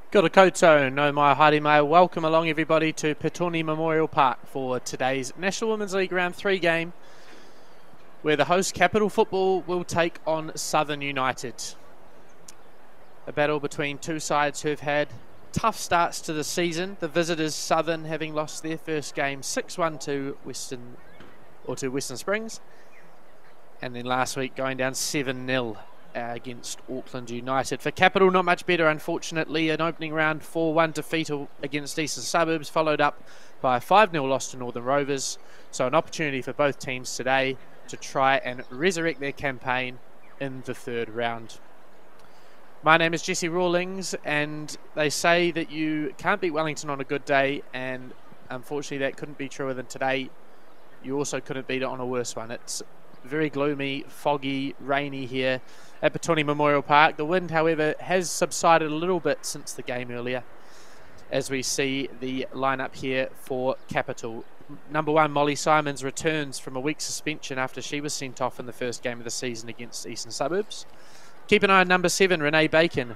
Kia ora koutou, no mai haere mai. Welcome along everybody to Petone Memorial Park for today's National Women's League Round 3 game, where the host Capital Football will take on Southern United. A battle between two sides who've had tough starts to the season. The visitors, Southern, having lost their first game 6-1 to Western Springs, and then last week going down 7-0 against Auckland United. For Capital, not much better, unfortunately. An opening round 4-1 defeat against Eastern Suburbs, followed up by a 5-0 loss to Northern Rovers. So an opportunity for both teams today to try and resurrect their campaign in the third round. My name is Jesse Rawlings, and they say that you can't beat Wellington on a good day, and unfortunately that couldn't be truer than today. You also couldn't beat it on a worse one. It's very gloomy, foggy, rainy here at Petone Memorial Park. The wind, however, has subsided a little bit since the game earlier, as we see the lineup here for Capital. Number 1, Molly Simons, returns from a week's suspension after she was sent off in the first game of the season against Eastern Suburbs. Keep an eye on number 7, Renee Bacon,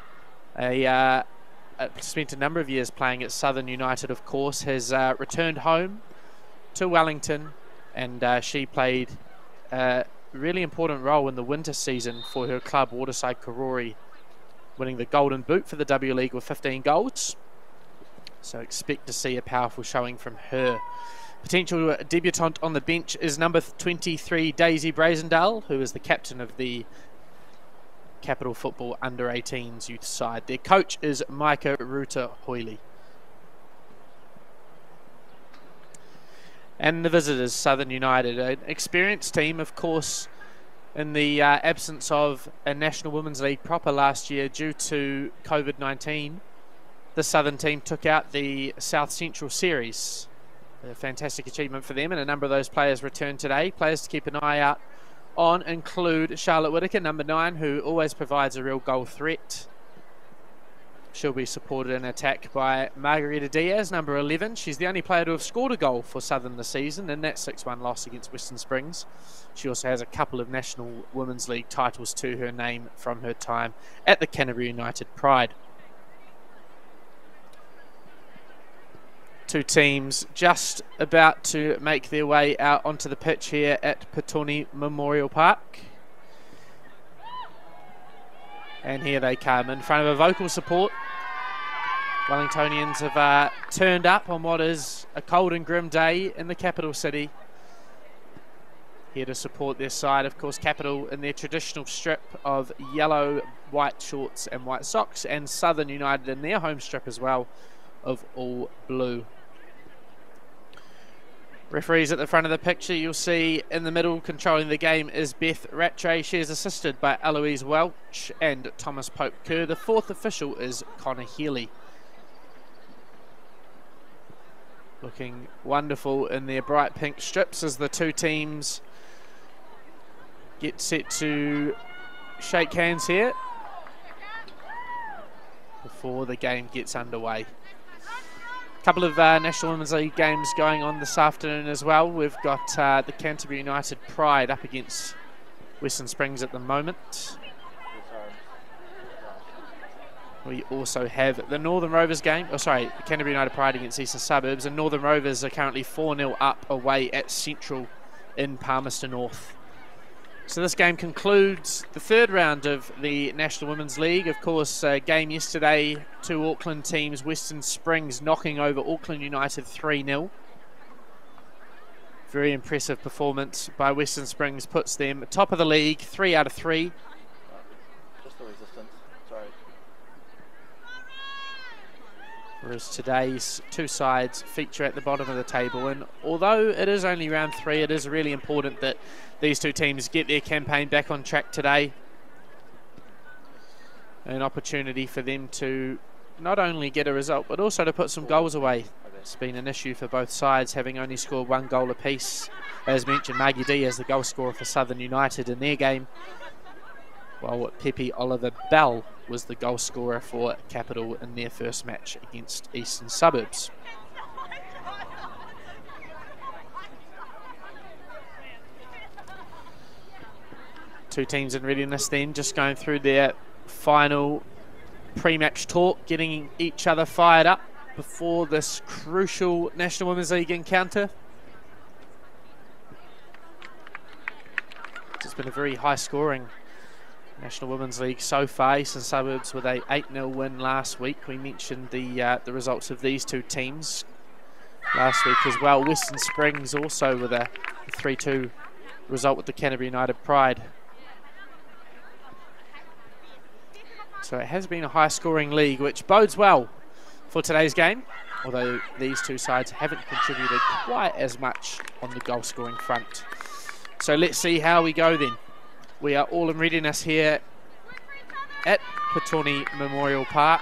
spent a number of years playing at Southern United, of course, has returned home to Wellington, and she played a really important role in the winter season for her club, Waterside Karori, winning the Golden Boot for the W League with 15 goals. So expect to see a powerful showing from her. Potential debutant on the bench is number 23, Daisy Brazendale, who is the captain of the Capital Football Under-18s youth side. Their coach is Micah Ruta Hoyley. And the visitors, Southern United, an experienced team, of course, in the absence of a National Women's League proper last year due to COVID-19. The Southern team took out the South Central Series. A fantastic achievement for them, and a number of those players returned today. Players to keep an eye out on include Charlotte Whitaker, number 9, who always provides a real goal threat. She'll be supported in attack by Margarita Diaz, number 11. She's the only player to have scored a goal for Southern this season in that 6-1 loss against Western Springs. She also has a couple of National Women's League titles to her name from her time at the Canterbury United Pride. Two teams just about to make their way out onto the pitch here at Petone Memorial Park. And here they come in front of a vocal support. Wellingtonians have turned up on what is a cold and grim day in the capital city. Here to support their side, of course, Capital in their traditional strip of yellow, white shorts and white socks, and Southern United in their home strip as well of all blue. Referees at the front of the picture, you'll see in the middle controlling the game is Beth Rattray. She is assisted by Eloise Welch and Thomas Pope Kerr. The fourth official is Connor Healy. Looking wonderful in their bright pink strips as the two teams get set to shake hands here before the game gets underway. Couple of National Women's League games going on this afternoon as well. We've got the Canterbury United Pride up against Western Springs at the moment. We also have the Northern Rovers game, the Canterbury United Pride against Eastern Suburbs, and Northern Rovers are currently 4-0 up away at Central in Palmerston North. So this game concludes the third round of the National Women's League. Of course, a game yesterday, two Auckland teams, Western Springs knocking over Auckland United 3-0. Very impressive performance by Western Springs, puts them top of the league, 3 out of 3. Just the resistance, sorry. Whereas today's two sides feature at the bottom of the table, and although it is only round 3, it is really important that these two teams get their campaign back on track today. An opportunity for them to not only get a result, but also to put some goals away. It's been an issue for both sides, having only scored 1 goal apiece. As mentioned, Margie D as the goal scorer for Southern United in their game, while Pepe Oliver Bell was the goal scorer for Capital in their first match against Eastern Suburbs. Two teams in readiness then, just going through their final pre-match talk, getting each other fired up before this crucial National Women's League encounter. It's been a very high-scoring National Women's League so far. Eastern Suburbs with a 8-0 win last week. We mentioned the results of these two teams last week as well. Western Springs also with a 3-2 result with the Canterbury United Pride. So it has been a high-scoring league, which bodes well for today's game, although these two sides haven't contributed quite as much on the goal-scoring front. So let's see how we go then. We are all in readiness here at Petone Memorial Park.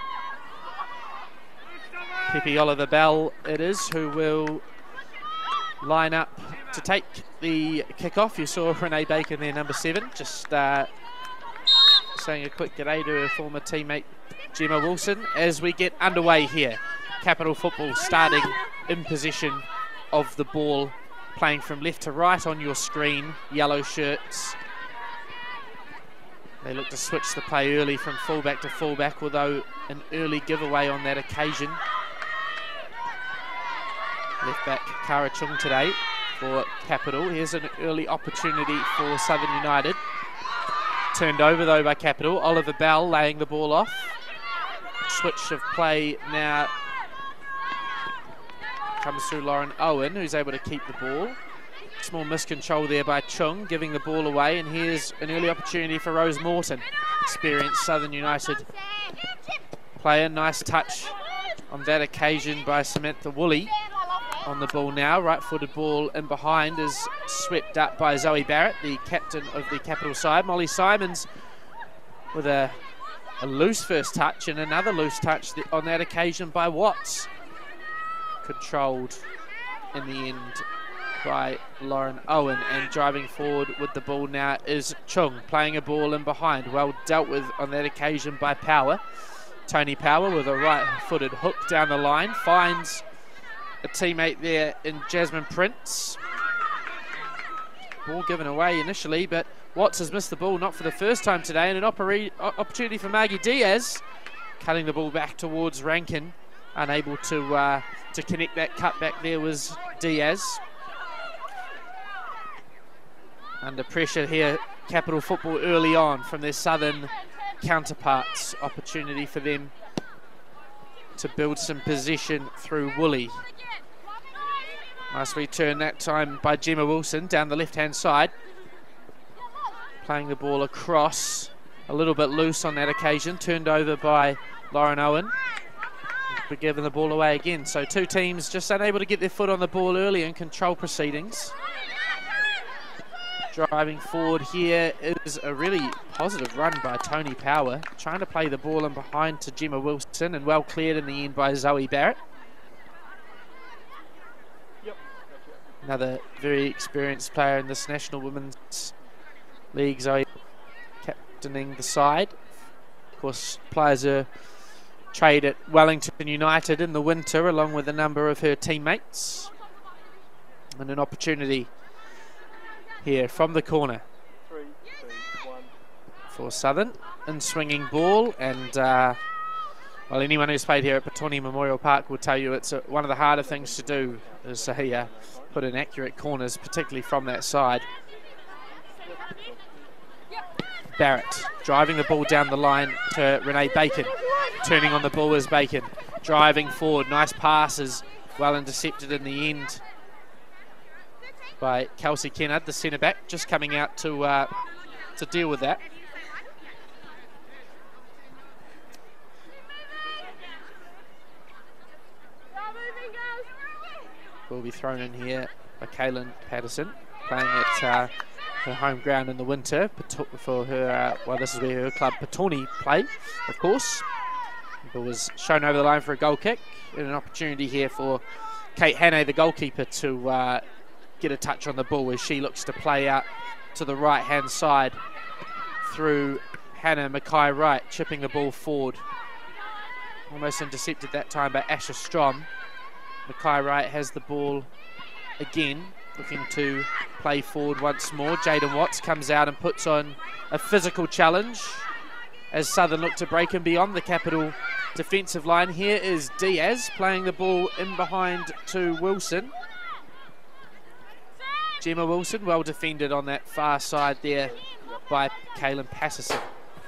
Pepe Oliver Bell it is who will line up to take the kickoff. You saw Renee Bacon there, number 7, just saying a quick g'day to her former teammate Gemma Wilson as we get underway here. Capital Football starting in possession of the ball, playing from left to right on your screen. Yellow shirts. They look to switch the play early from fullback to fullback, although an early giveaway on that occasion. Left back Kara Chung today for Capital. Here's an early opportunity for Southern United. Turned over though by Capital. Oliver Bell laying the ball off. Switch of play now comes through Lauren Owen, who's able to keep the ball. Small miscontrol there by Chung, giving the ball away, and here's an early opportunity for Rose Morton. Experienced Southern United player. Nice touch on that occasion by Samantha Woolley. On the ball now, right-footed ball in behind is swept up by Zoe Barrett, the captain of the Capital side. Molly Simons with a loose first touch, and another loose touch on that occasion by Watts. Controlled in the end by Lauren Owen, and driving forward with the ball now is Chung, playing a ball in behind. Well dealt with on that occasion by Power. Tony Power with a right-footed hook down the line, finds a teammate there in Jasmine Prince. Ball given away initially, but Watts has missed the ball, not for the first time today, and an opportunity for Margie Diaz, cutting the ball back towards Rankin. Unable to connect that cut back there was Diaz. Under pressure here, Capital Football early on from their southern counterparts. Opportunity for them to build some possession through Woolley. Nice return that time by Gemma Wilson down the left-hand side. Playing the ball across, a little bit loose on that occasion. Turned over by Lauren Owen. But giving the ball away again. So two teams just unable to get their foot on the ball early and control proceedings. Driving forward here is a really positive run by Tony Power. Trying to play the ball in behind to Gemma Wilson, and well cleared in the end by Zoe Barrett. Another very experienced player in this National Women's League, Zoe, captaining the side. Of course, players are trade at Wellington United in the winter, along with a number of her teammates. And an opportunity here from the corner 3, 2, 1. for Southern. In swinging ball, and well, anyone who's played here at Petone Memorial Park will tell you it's one of the harder things to do is put in accurate corners, particularly from that side. Barrett driving the ball down the line to Renee Bacon. Turning on the ball is Bacon. Driving forward. Nice passes. Well intercepted in the end by Kelsey Kennard, the centre back, just coming out to deal with that. Will be thrown in here by Kaylin Patterson, playing at her home ground in the winter for her, well, this is where her club Petone play, of course. It was shown over the line for a goal kick, and an opportunity here for Kate Hannay, the goalkeeper, to get a touch on the ball as she looks to play out to the right-hand side through Hannah Mackay-Wright, chipping the ball forward. Almost intercepted that time by Asher Strom. Mackay-Wright has the ball again, looking to play forward once more. Jaden Watts comes out and puts on a physical challenge. as Southern look to break and beyond the Capital defensive line. Here is Diaz playing the ball in behind to Wilson. Gemma Wilson, well defended on that far side there by Kaylin Patterson.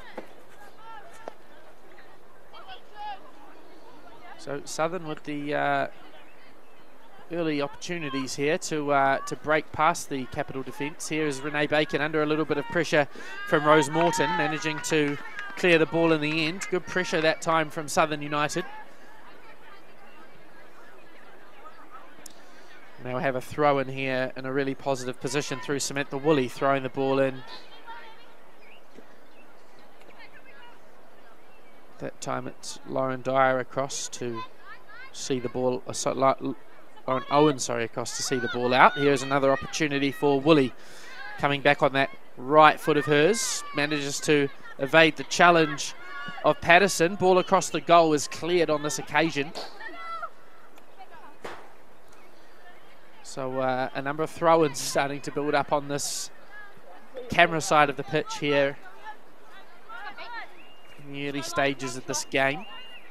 So Southern with the early opportunities here to break past the Capital defence. Here is Renee Bacon under a little bit of pressure from Rose Morton, managing to clear the ball in the end. Good pressure that time from Southern United. Now we have a throw in here in a really positive position through Samantha Woolley, throwing the ball in. That time it's Lauren Dyer across to see the ball, Lauren Owen, sorry, across to see the ball out. Here's another opportunity for Woolley, coming back on that right foot of hers, manages to evade the challenge of Patterson. Ball across the goal is cleared on this occasion. So a number of throw-ins starting to build up on this camera side of the pitch here in the early stages of this game.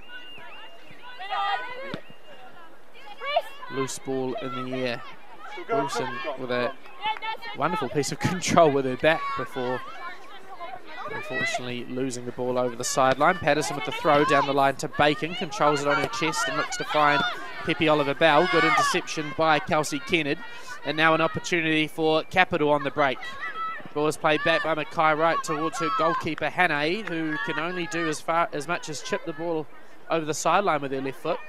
Loose ball in the air. Wilson with a wonderful piece of control with her back before unfortunately losing the ball over the sideline. Patterson with the throw down the line to Bacon, controls it on her chest and looks to find Pepe Oliver Bell. Good interception by Kelsey Kennard, and now an opportunity for Capital on the break. Ball is played back by Mackay Wright towards her goalkeeper Hannay, who can only do as much as chip the ball over the sideline with her left foot.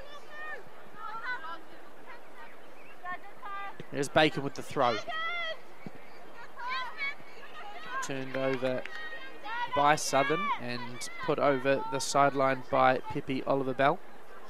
There's Bacon with the throw. Turned over by Southern and put over the sideline by Pepe Oliver Bell.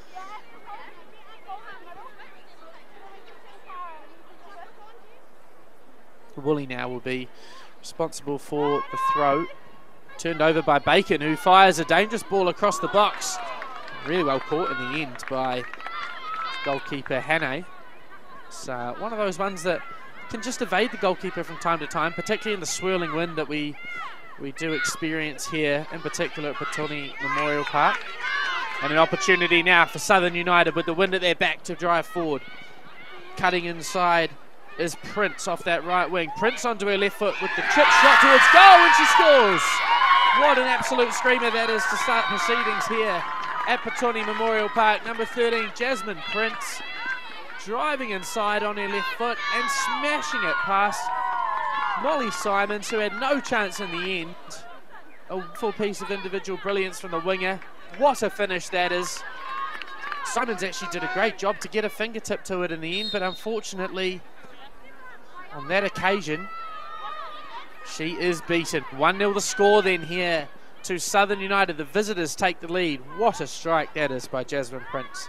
Woolley now will be responsible for the throw. Turned over by Bacon, who fires a dangerous ball across the box. Really well caught in the end by goalkeeper Hannay. It's one of those ones that can just evade the goalkeeper from time to time, particularly in the swirling wind that we do experience here, in particular at Petone Memorial Park. And an opportunity now for Southern United with the wind at their back to drive forward. Cutting inside is Prince off that right wing. Prince onto her left foot with the chip shot towards goal, and she scores! What an absolute screamer that is to start proceedings here at Petone Memorial Park. Number 13, Jasmine Prince, driving inside on her left foot and smashing it past Molly Simons, who had no chance in the end. A full piece of individual brilliance from the winger. What a finish that is. Simons actually did a great job to get a fingertip to it in the end, but unfortunately on that occasion she is beaten. 1-0 the score then here to Southern United. The visitors take the lead. What a strike that is by Jasmine Prince.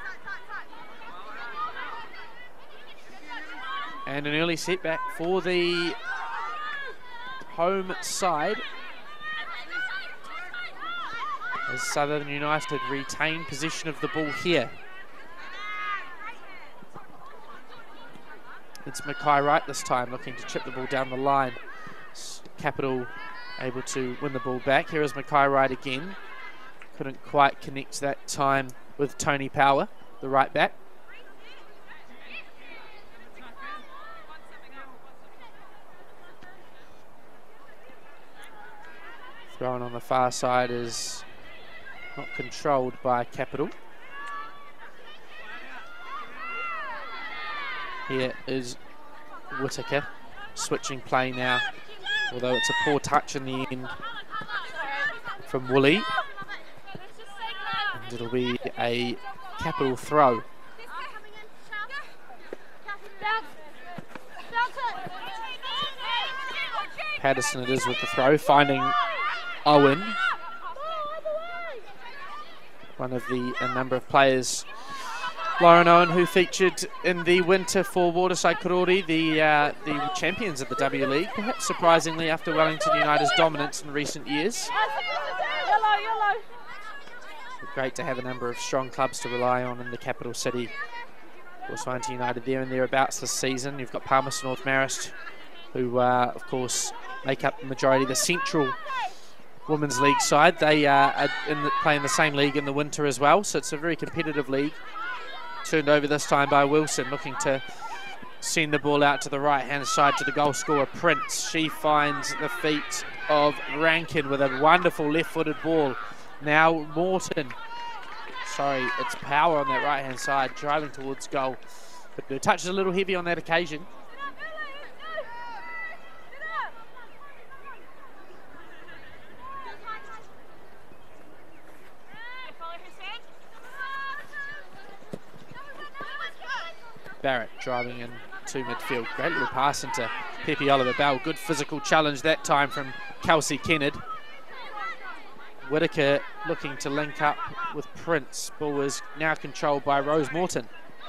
And an early setback for the home side as Southern United retain possession of the ball here. It's Mackay Wright this time, looking to chip the ball down the line. Capital able to win the ball back. Here is Mackay Wright again. Couldn't quite connect that time with Tony Power, the right back. Thrown on the far side is not controlled by Capital. Here is Whittaker switching play now, although it's a poor touch in the end from Woolley. And it'll be a Capital throw. Patterson it is with the throw, finding Owen, one of a number of players, Lauren Owen, who featured in the winter for Waterside Karori, the champions of the W League, perhaps surprisingly after Wellington United's dominance in recent years. Great to have a number of strong clubs to rely on in the capital city. Of course, Wellington United there and thereabouts this season. You've got Palmerston North Marist, who of course make up the majority of the central Women's League side. They are playing the same league in the winter as well, so it's a very competitive league. Turned over this time by Wilson, looking to send the ball out to the right-hand side to the goal scorer, Prince. She finds the feet of Rankin with a wonderful left-footed ball. Now Morton. Sorry, it's Power on that right-hand side, driving towards goal. But the touch is a little heavy on that occasion. Barrett driving in to midfield. Great little pass into Pepe Oliver Bell. Good physical challenge that time from Kelsey Kennard. Whitaker looking to link up with Prince. Ball is now controlled by Rose Morton.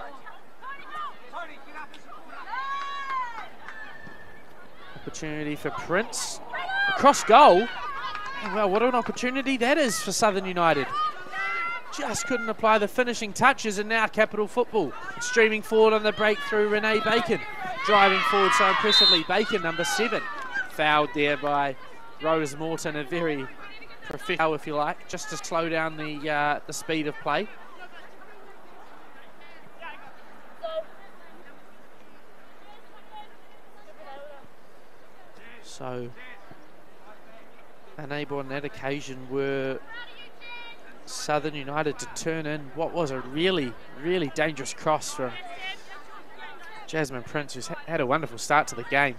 Opportunity for Prince. Across goal. Well, what an opportunity that is for Southern United. Just couldn't apply the finishing touches, and now Capital Football streaming forward on the breakthrough. Renee Bacon driving forward so impressively. Bacon, number 7, fouled there by Rose Morton. A very professional, if you like, just to slow down the speed of play. So unable on that occasion were Southern United to turn in what was a really, really dangerous cross from Jasmine Prince, who's had a wonderful start to the game.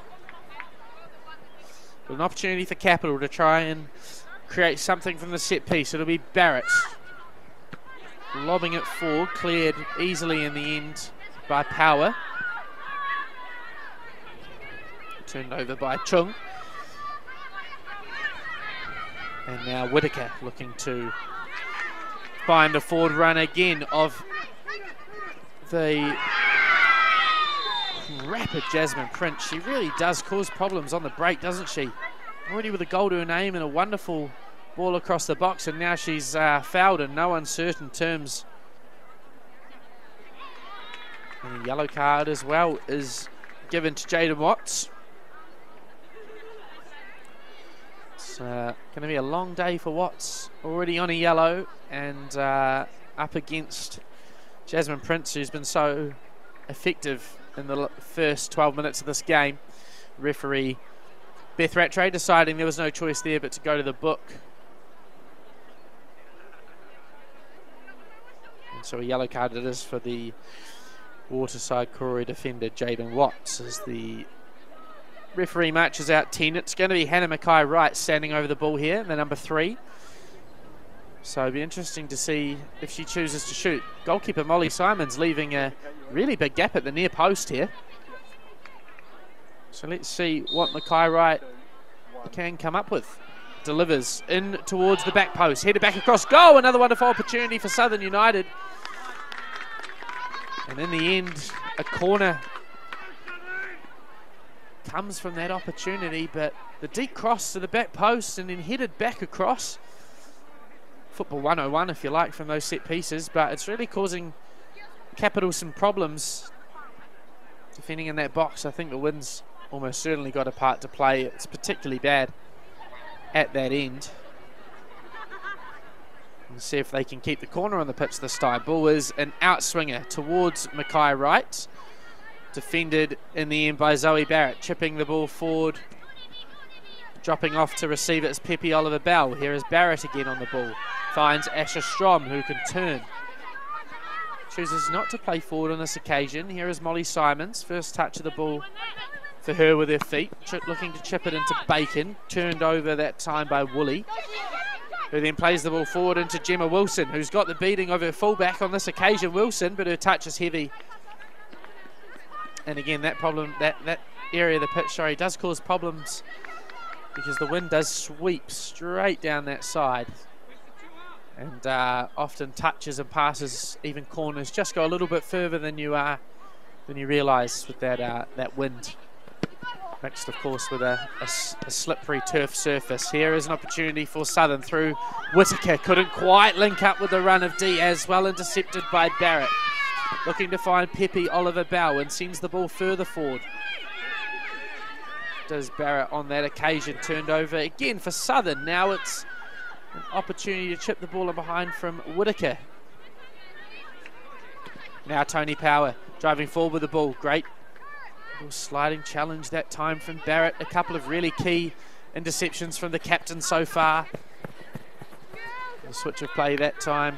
But an opportunity for Capital to try and create something from the set piece. It'll be Barrett lobbing it forward, cleared easily in the end by Power. Turned over by Chung. And now Whitaker looking to find the forward run again of the rapid Jasmine Prince. She really does cause problems on the break, doesn't she? Already with a goal to her name and a wonderful ball across the box, and now she's fouled in no uncertain terms. And a yellow card as well is given to Jaden Watts. It's going to be a long day for Watts, already on a yellow and up against Jasmine Prince, who's been so effective in the first 12 minutes of this game. Referee Beth Rattray deciding there was no choice there but to go to the book. And so a yellow card it is for the Waterside Koori defender Jaden Watts as the referee marches out 10. It's going to be Hannah Mackay-Wright standing over the ball here, the number 3. So it'll be interesting to see if she chooses to shoot. Goalkeeper Molly Simons leaving a really big gap at the near post here. So let's see what Mackay-Wright can come up with. Delivers in towards the back post, headed back across goal. Another wonderful opportunity for Southern United. And in the end, a corner comes from that opportunity, but the deep cross to the back post and then headed back across. Football 101, if you like, from those set pieces, but it's really causing Capital some problems defending in that box. I think the wind's almost certainly got a part to play. It's particularly bad at that end. And see if they can keep the corner on the pitch this time. Ball is an outswinger towards Mackay-Wright. Defended in the end by Zoe Barrett, chipping the ball forward. Dropping off to receive it is Pepe Oliver Bell. Here is Barrett again on the ball. Finds Asher Strom, who can turn. Chooses not to play forward on this occasion. Here is Molly Simons. First touch of the ball for her with her feet. Looking to chip it into Bacon. Turned over that time by Woolley, who then plays the ball forward into Gemma Wilson, who's got the beating of her fullback on this occasion, Wilson, but her touch is heavy. And again, that problem, that area of the pitch, sorry, does cause problems because the wind does sweep straight down that side. And often touches and passes, even corners, just go a little bit further than you realise with that wind. Mixed, of course, with a slippery turf surface. Here is an opportunity for Southern through Whitaker. Couldn't quite link up with the run of Diaz. Well intercepted by Barrett. Looking to find Pepe Oliver Bell and sends the ball further forward. does Barrett on that occasion. Turned over again for Southern. Now it's an opportunity to chip the ball in behind from Whitaker. Now Tony Power driving forward with the ball. Great sliding challenge that time from Barrett. A couple of really key interceptions from the captain so far. The switch of play that time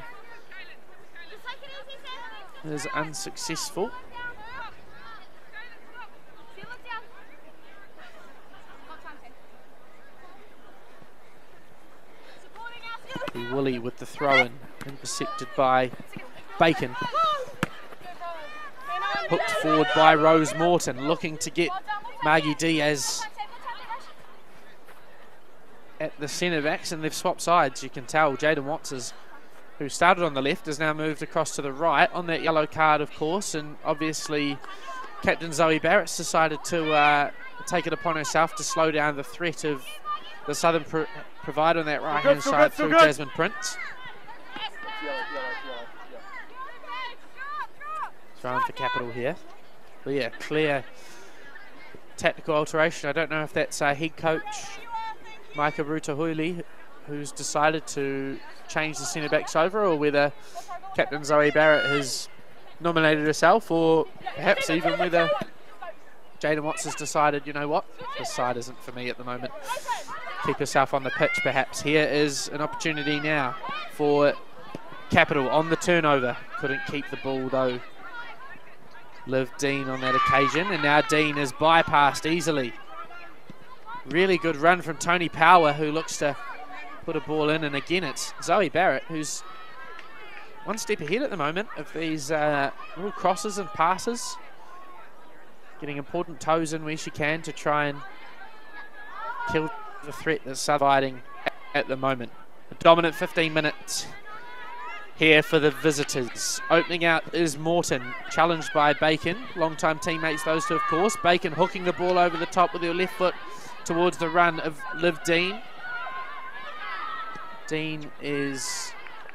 is unsuccessful. Woolley with the throw-in, intercepted by Bacon. Hooked forward by Rose Morton, looking to get Margie Diaz at the centre backs, and they've swapped sides. You can tell Jaden Watts, who started on the left, has now moved across to the right on that yellow card, of course, and obviously Captain Zoe Barrett's decided to take it upon herself to slow down the threat of the Southern provider on that right-hand side through Jasmine Prince. Throwing for Capital here. But yeah, clear tactical alteration. I don't know if that's head coach Maika Rutahuili who's decided to change the centre backs over, or whether Captain Zoe Barrett has nominated herself, or perhaps even whether Jaden Watts has decided, you know what, this side isn't for me at the moment. Keep herself on the pitch perhaps. Here is an opportunity now for Capital on the turnover. Couldn't keep the ball though, Liv Dean on that occasion, and now Dean is bypassed easily. Really good run from Tony Power, who looks to put a ball in, and again it's Zoe Barrett who's one step ahead at the moment of these little crosses and passes, getting important toes in where she can to try and kill the threat that's surviving at the moment. A dominant 15 minutes here for the visitors. Opening out is Morton, challenged by Bacon. Long-time teammates, those two, of course. Bacon hooking the ball over the top with her left foot towards the run of Liv Dean. Dean is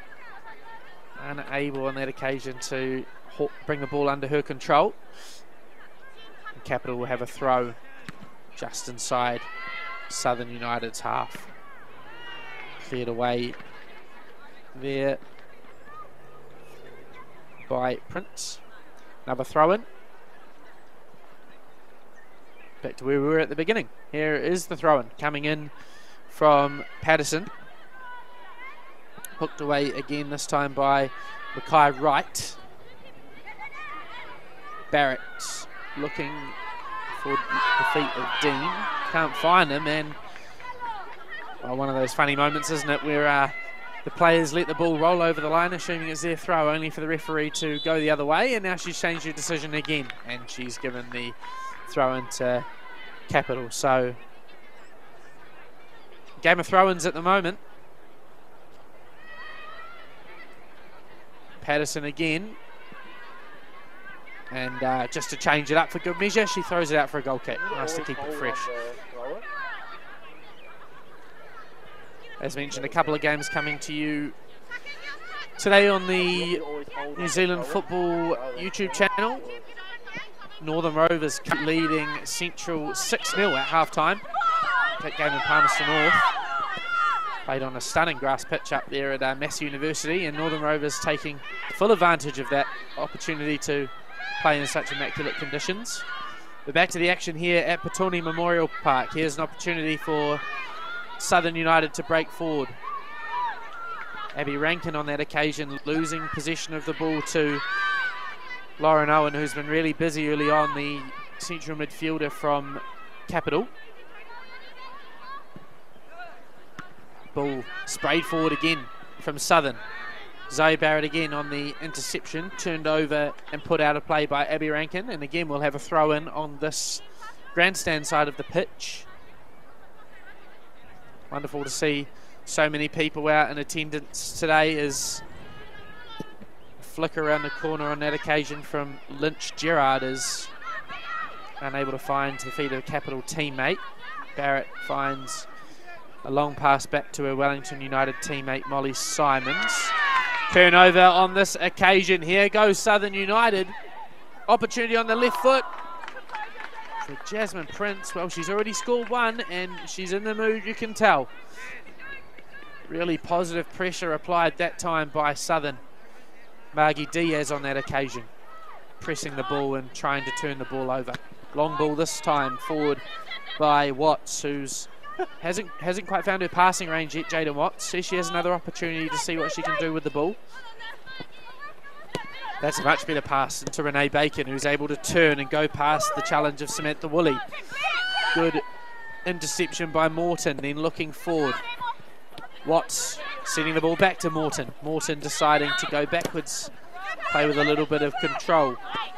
unable on that occasion to bring the ball under her control. And Capital will have a throw just inside Southern United's half. Cleared away there by Prince. Another throw-in. Back to where we were at the beginning. Here is the throw-in coming in from Patterson. Hooked away again, this time by Mackay Wright. Barrett looking for the feet of Dean. Can't find him, and one of those funny moments, isn't it, where the players let the ball roll over the line, assuming it's their throw, only for the referee to go the other way, and now she's changed her decision again, and she's given the throw into Capital. So, game of throw-ins at the moment. Patterson again, and just to change it up for good measure, she throws it out for a goal kick. Nice to keep it fresh. As mentioned, a couple of games coming to you today on the New Zealand Football YouTube channel. Northern Rovers leading Central 6-0 at half-time. That game in Palmerston North. Played on a stunning grass pitch up there at Massey University, and Northern Rovers taking full advantage of that opportunity to play in such immaculate conditions. We're back to the action here at Petone Memorial Park. Here's an opportunity for Southern United to break forward. Abby Rankin on that occasion losing possession of the ball to Lauren Owen, who's been really busy early on, the central midfielder from Capital. Ball sprayed forward again from Southern. Zoe Barrett again on the interception, turned over and put out of play by Abby Rankin, and again we'll have a throw in on this grandstand side of the pitch. Wonderful to see so many people out in attendance today, as a flicker around the corner on that occasion from Lynch Gerard is unable to find the feet of a Capital teammate. Barrett finds a long pass back to her Wellington United teammate Molly Simons. Turnover on this occasion. Here goes Southern United. Opportunity on the left foot. for Jasmine Prince. Well, she's already scored one and she's in the mood, you can tell. Really positive pressure applied that time by Southern. Margie Diaz on that occasion, pressing the ball and trying to turn the ball over. Long ball this time forward by Watts, who's hasn't quite found her passing range yet. Jaden Watts says she has another opportunity to see what she can do with the ball. That's a much better pass into Renee Bacon, who's able to turn and go past the challenge of Samantha Woolley. Good interception by Morton, then looking forward. Watts sending the ball back to Morton. Morton deciding to go backwards, play with a little bit of control.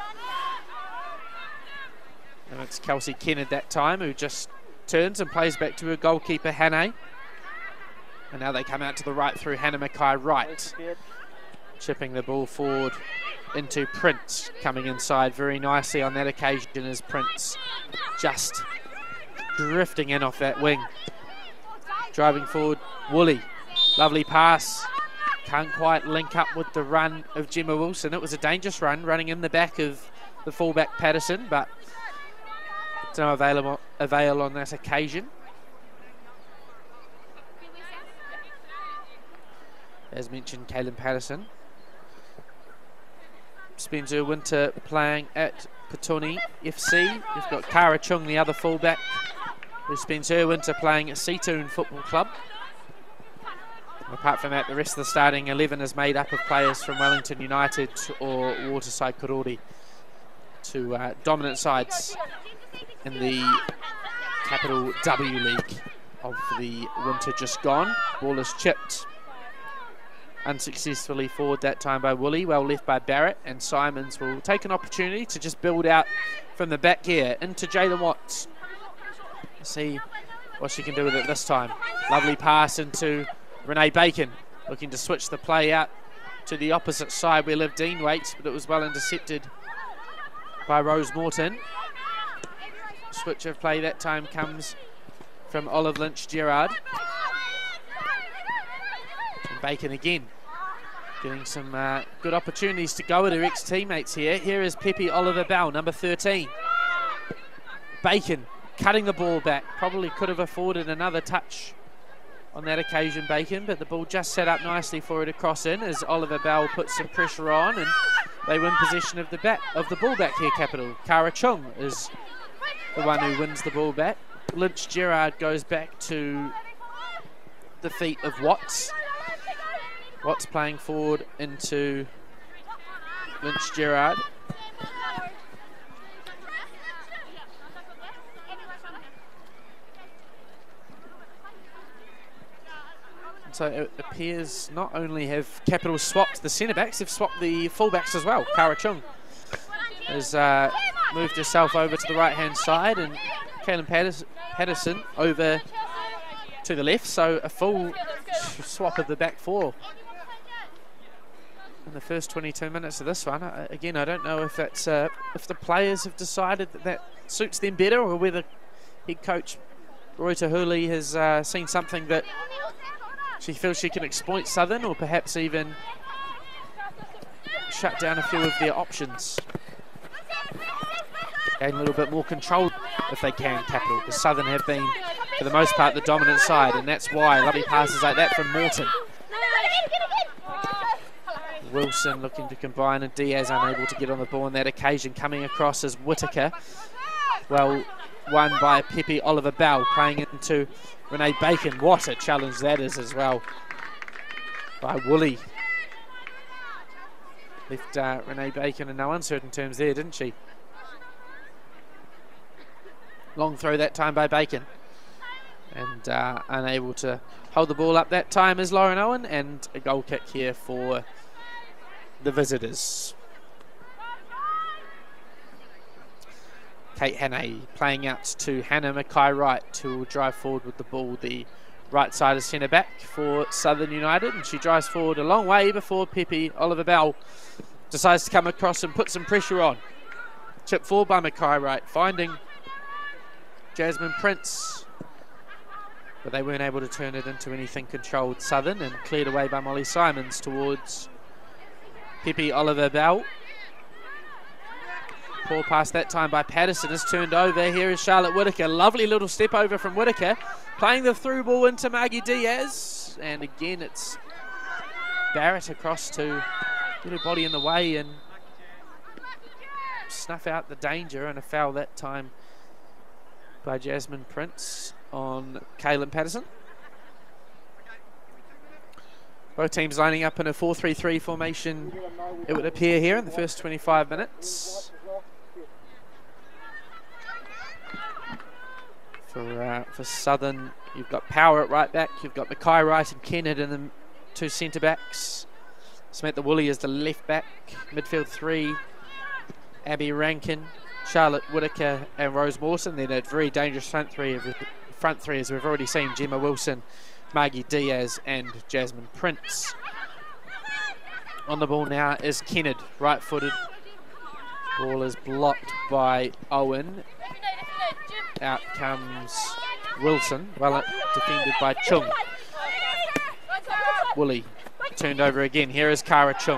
And it's Kelsey Kennard that time, who just turns and plays back to her goalkeeper, Hannah. And now they come out to the right through Hannah Mackay-Wright. Chipping the ball forward into Prince, coming inside very nicely on that occasion as Prince just drifting in off that wing. Driving forward, Woolley. Lovely pass. Can't quite link up with the run of Gemma Wilson. It was a dangerous run, running in the back of the fullback Patterson, but it's no avail on that occasion. As mentioned, Kaylin Patterson. Spencer Winter playing at Petone FC. We've got Kara Chung, the other fullback, with Spencer Winter playing at Seatoon Football Club. Apart from that, the rest of the starting 11 is made up of players from Wellington United or Waterside Karori, two dominant sides in the Capital W League of the winter just gone. Ball is chipped unsuccessfully forward that time by Woolley, well left by Barrett, and Simons will take an opportunity to just build out from the back here into Jaylen Watts. See what she can do with it this time. Lovely pass into Renee Bacon, looking to switch the play out to the opposite side where Liv Dean waits, but it was well intercepted by Rose Morton. Switch of play that time comes from Olive Lynch-Gerard. And Bacon again, getting some good opportunities to go at her ex-teammates here. Here is Pepe Oliver Bell, number 13. Bacon cutting the ball back, probably could have afforded another touch on that occasion, Bacon, but the ball just set up nicely for her to cross in as Oliver Bell puts some pressure on, and they win possession of the ball back here, Capital. Kara Chung is the one who wins the ball back. Lynch-Gerard goes back to the feet of Watts. Watts playing forward into Lynch-Gerard. So it appears not only have Capital swapped the centre-backs, they've swapped the full-backs as well. Kara Chung has moved herself over to the right-hand side, and Kaylin Patterson over to the left. So a full swap of the back four in the first 22 minutes of this one. Again, I don't know if that's if the players have decided that suits them better, or whether head coach Roy Tahuli has seen something that she feels she can exploit Southern, or perhaps even shut down a few of their options. Gain a little bit more control if they can, Capital, because Southern have been, for the most part, the dominant side, and that's why lovely passes like that from Morton. Wilson looking to combine, and Diaz unable to get on the ball on that occasion. Coming across as Whittaker. Well won by Pepe Oliver Bell, playing into Renee Bacon. What a challenge that is as well by Woolley. Left Renee Bacon in no uncertain terms there, didn't she? Long throw that time by Bacon. And unable to hold the ball up that time is Lauren Owen, and a goal kick here for the visitors. Kate Hannay playing out to Hannah Mackay-Wright, who will drive forward with the ball, the right side of centre back for Southern United, and she drives forward a long way before Pepe Oliver Bell decides to come across and put some pressure on. Chip forward by Mackay-Wright, finding Jasmine Prince, but they weren't able to turn it into anything controlled. Southern, and cleared away by Molly Simons towards Pepe Oliver Bell. Poor pass that time by Patterson is turned over. Here is Charlotte Whittaker. Lovely little step over from Whittaker. Playing the through ball into Maggie Diaz. And again, it's Barrett across to get her body in the way and snuff out the danger, and a foul that time by Jasmine Prince on Kaylin Patterson. Both teams lining up in a 4-3-3 formation, it would appear, here in the first 25 minutes. For Southern, you've got Power at right back, you've got Mackay Wright and Kennard in the two centre backs. Samantha Woolley is the left back, midfield three, Abby Rankin, Charlotte Whittaker and Rose Mawson. Then a very dangerous front three as we've already seen, Gemma Wilson, Margie Diaz and Jasmine Prince. On the ball now is Kennard, right-footed. Ball is blocked by Owen. Out comes Wilson, well defended by Chung. Woolley turned over again. Here is Kara Chung.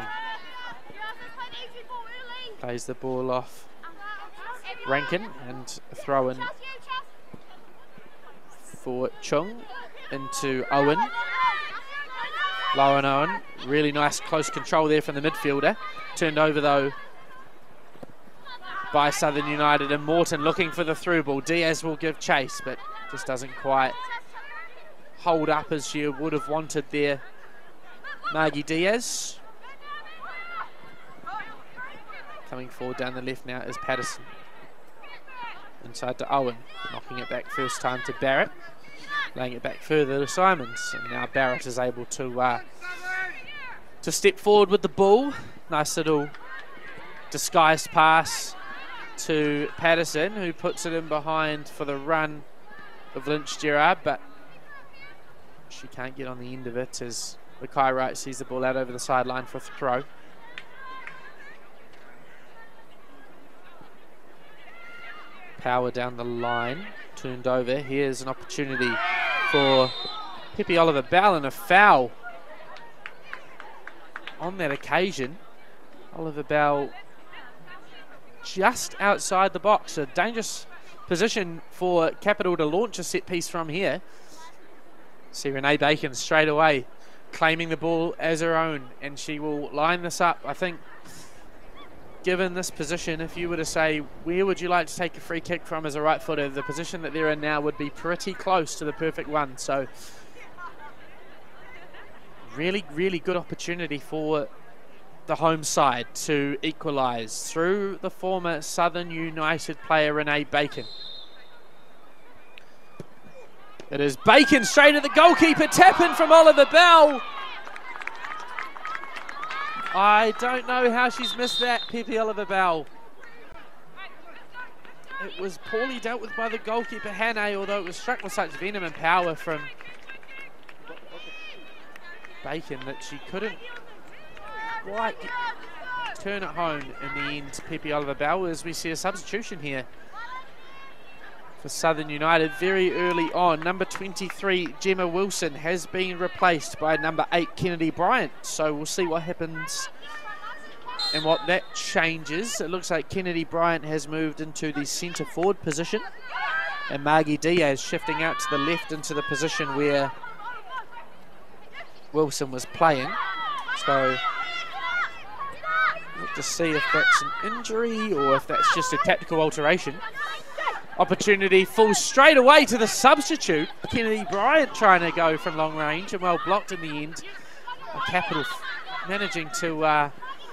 Plays the ball off Rankin and a throw in for Chung into Owen. Lauren Owen, really nice close control there from the midfielder. Turned over though by Southern United, and Morton looking for the through ball. Diaz will give chase, but just doesn't quite hold up as she would have wanted there. Margie Diaz. Coming forward down the left now is Patterson. Inside to Owen, knocking it back first time to Barrett. Laying it back further to Simons, and now Barrett is able to step forward with the ball. Nice little disguised pass to Patterson, who puts it in behind for the run of Lynch Gerard, but she can't get on the end of it as Mackay Wright sees the ball out over the sideline for a throw. Power down the line, turned over. Here's an opportunity for Pippi Oliver Bell, and a foul on that occasion. Oliver Bell just outside the box. A dangerous position for Capital to launch a set piece from here. See Renee Bacon straight away claiming the ball as her own, and she will line this up. I think given this position, if you were to say where would you like to take a free kick from as a right footer, the position that they're in now would be pretty close to the perfect one. So really, really good opportunity for the home side to equalise through the former Southern United player Renee Bacon. It is Bacon straight at the goalkeeper, tap in from Oliver Bell. I don't know how she's missed that, Pippi Oliver Bell. It was poorly dealt with by the goalkeeper Hannay, although it was struck with such venom and power from Bacon that she couldn't quite turn it home in the end. Pippi Oliver Bell, as we see a substitution here for Southern United very early on. Number 23 Gemma Wilson has been replaced by number 8 Kennedy Bryant, so we'll see what happens and what that changes. It looks like Kennedy Bryant has moved into the centre forward position, and Margie Diaz shifting out to the left into the position where Wilson was playing. So we'll just see if that's an injury or if that's just a tactical alteration. Opportunity falls straight away to the substitute. Kennedy Bryant trying to go from long range and well blocked in the end. Capital managing to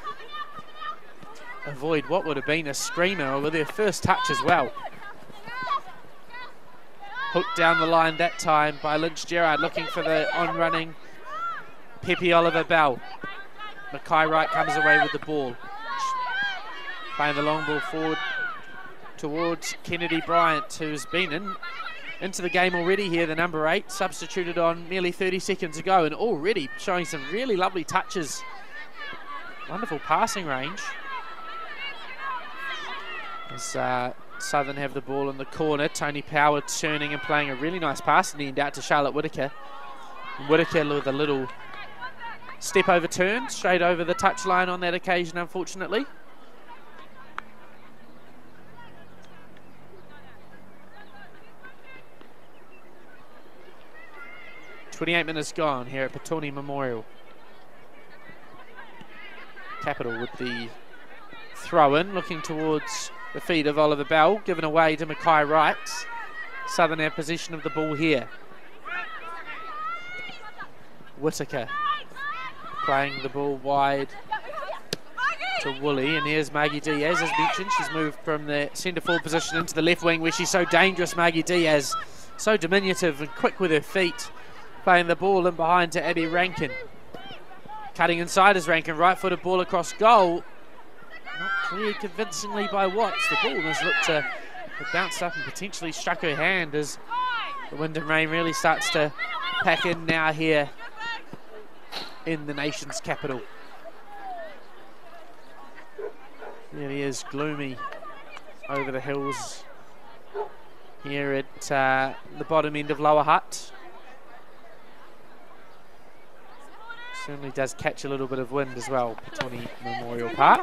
avoid what would have been a screamer with their first touch as well. Hooked down the line that time by Lynch Gerard, looking for the on-running Pippi Oliver Bell. Mackay Wright comes away with the ball. Playing the long ball forward towards Kennedy Bryant, who's been into the game already here, the number 8, substituted on nearly 30 seconds ago, and already showing some really lovely touches. Wonderful passing range. As Southern have the ball in the corner, Tony Power turning and playing a really nice pass in the end out to Charlotte Whittaker. Whittaker with a little step over turn, straight over the touchline on that occasion, unfortunately. 28 minutes gone here at Petone Memorial. Capital with the throw-in, looking towards the feet of Oliver Bell, given away to Mackay Wright. Southern have possession of the ball here. Whitaker playing the ball wide to Woolley, and here's Maggie Diaz. As mentioned, she's moved from the centre forward position into the left wing, where she's so dangerous. Maggie Diaz, so diminutive and quick with her feet, playing the ball in behind to Abby Rankin. Cutting inside is Rankin, right-footed ball across goal. Not cleared convincingly by Watts. The ball has looked to have bounced up and potentially struck her hand as the wind and rain really starts to pack in now here in the nation's capital. Really is gloomy over the hills here at the bottom end of Lower Hutt. Certainly does catch a little bit of wind as well, Petone Memorial Park.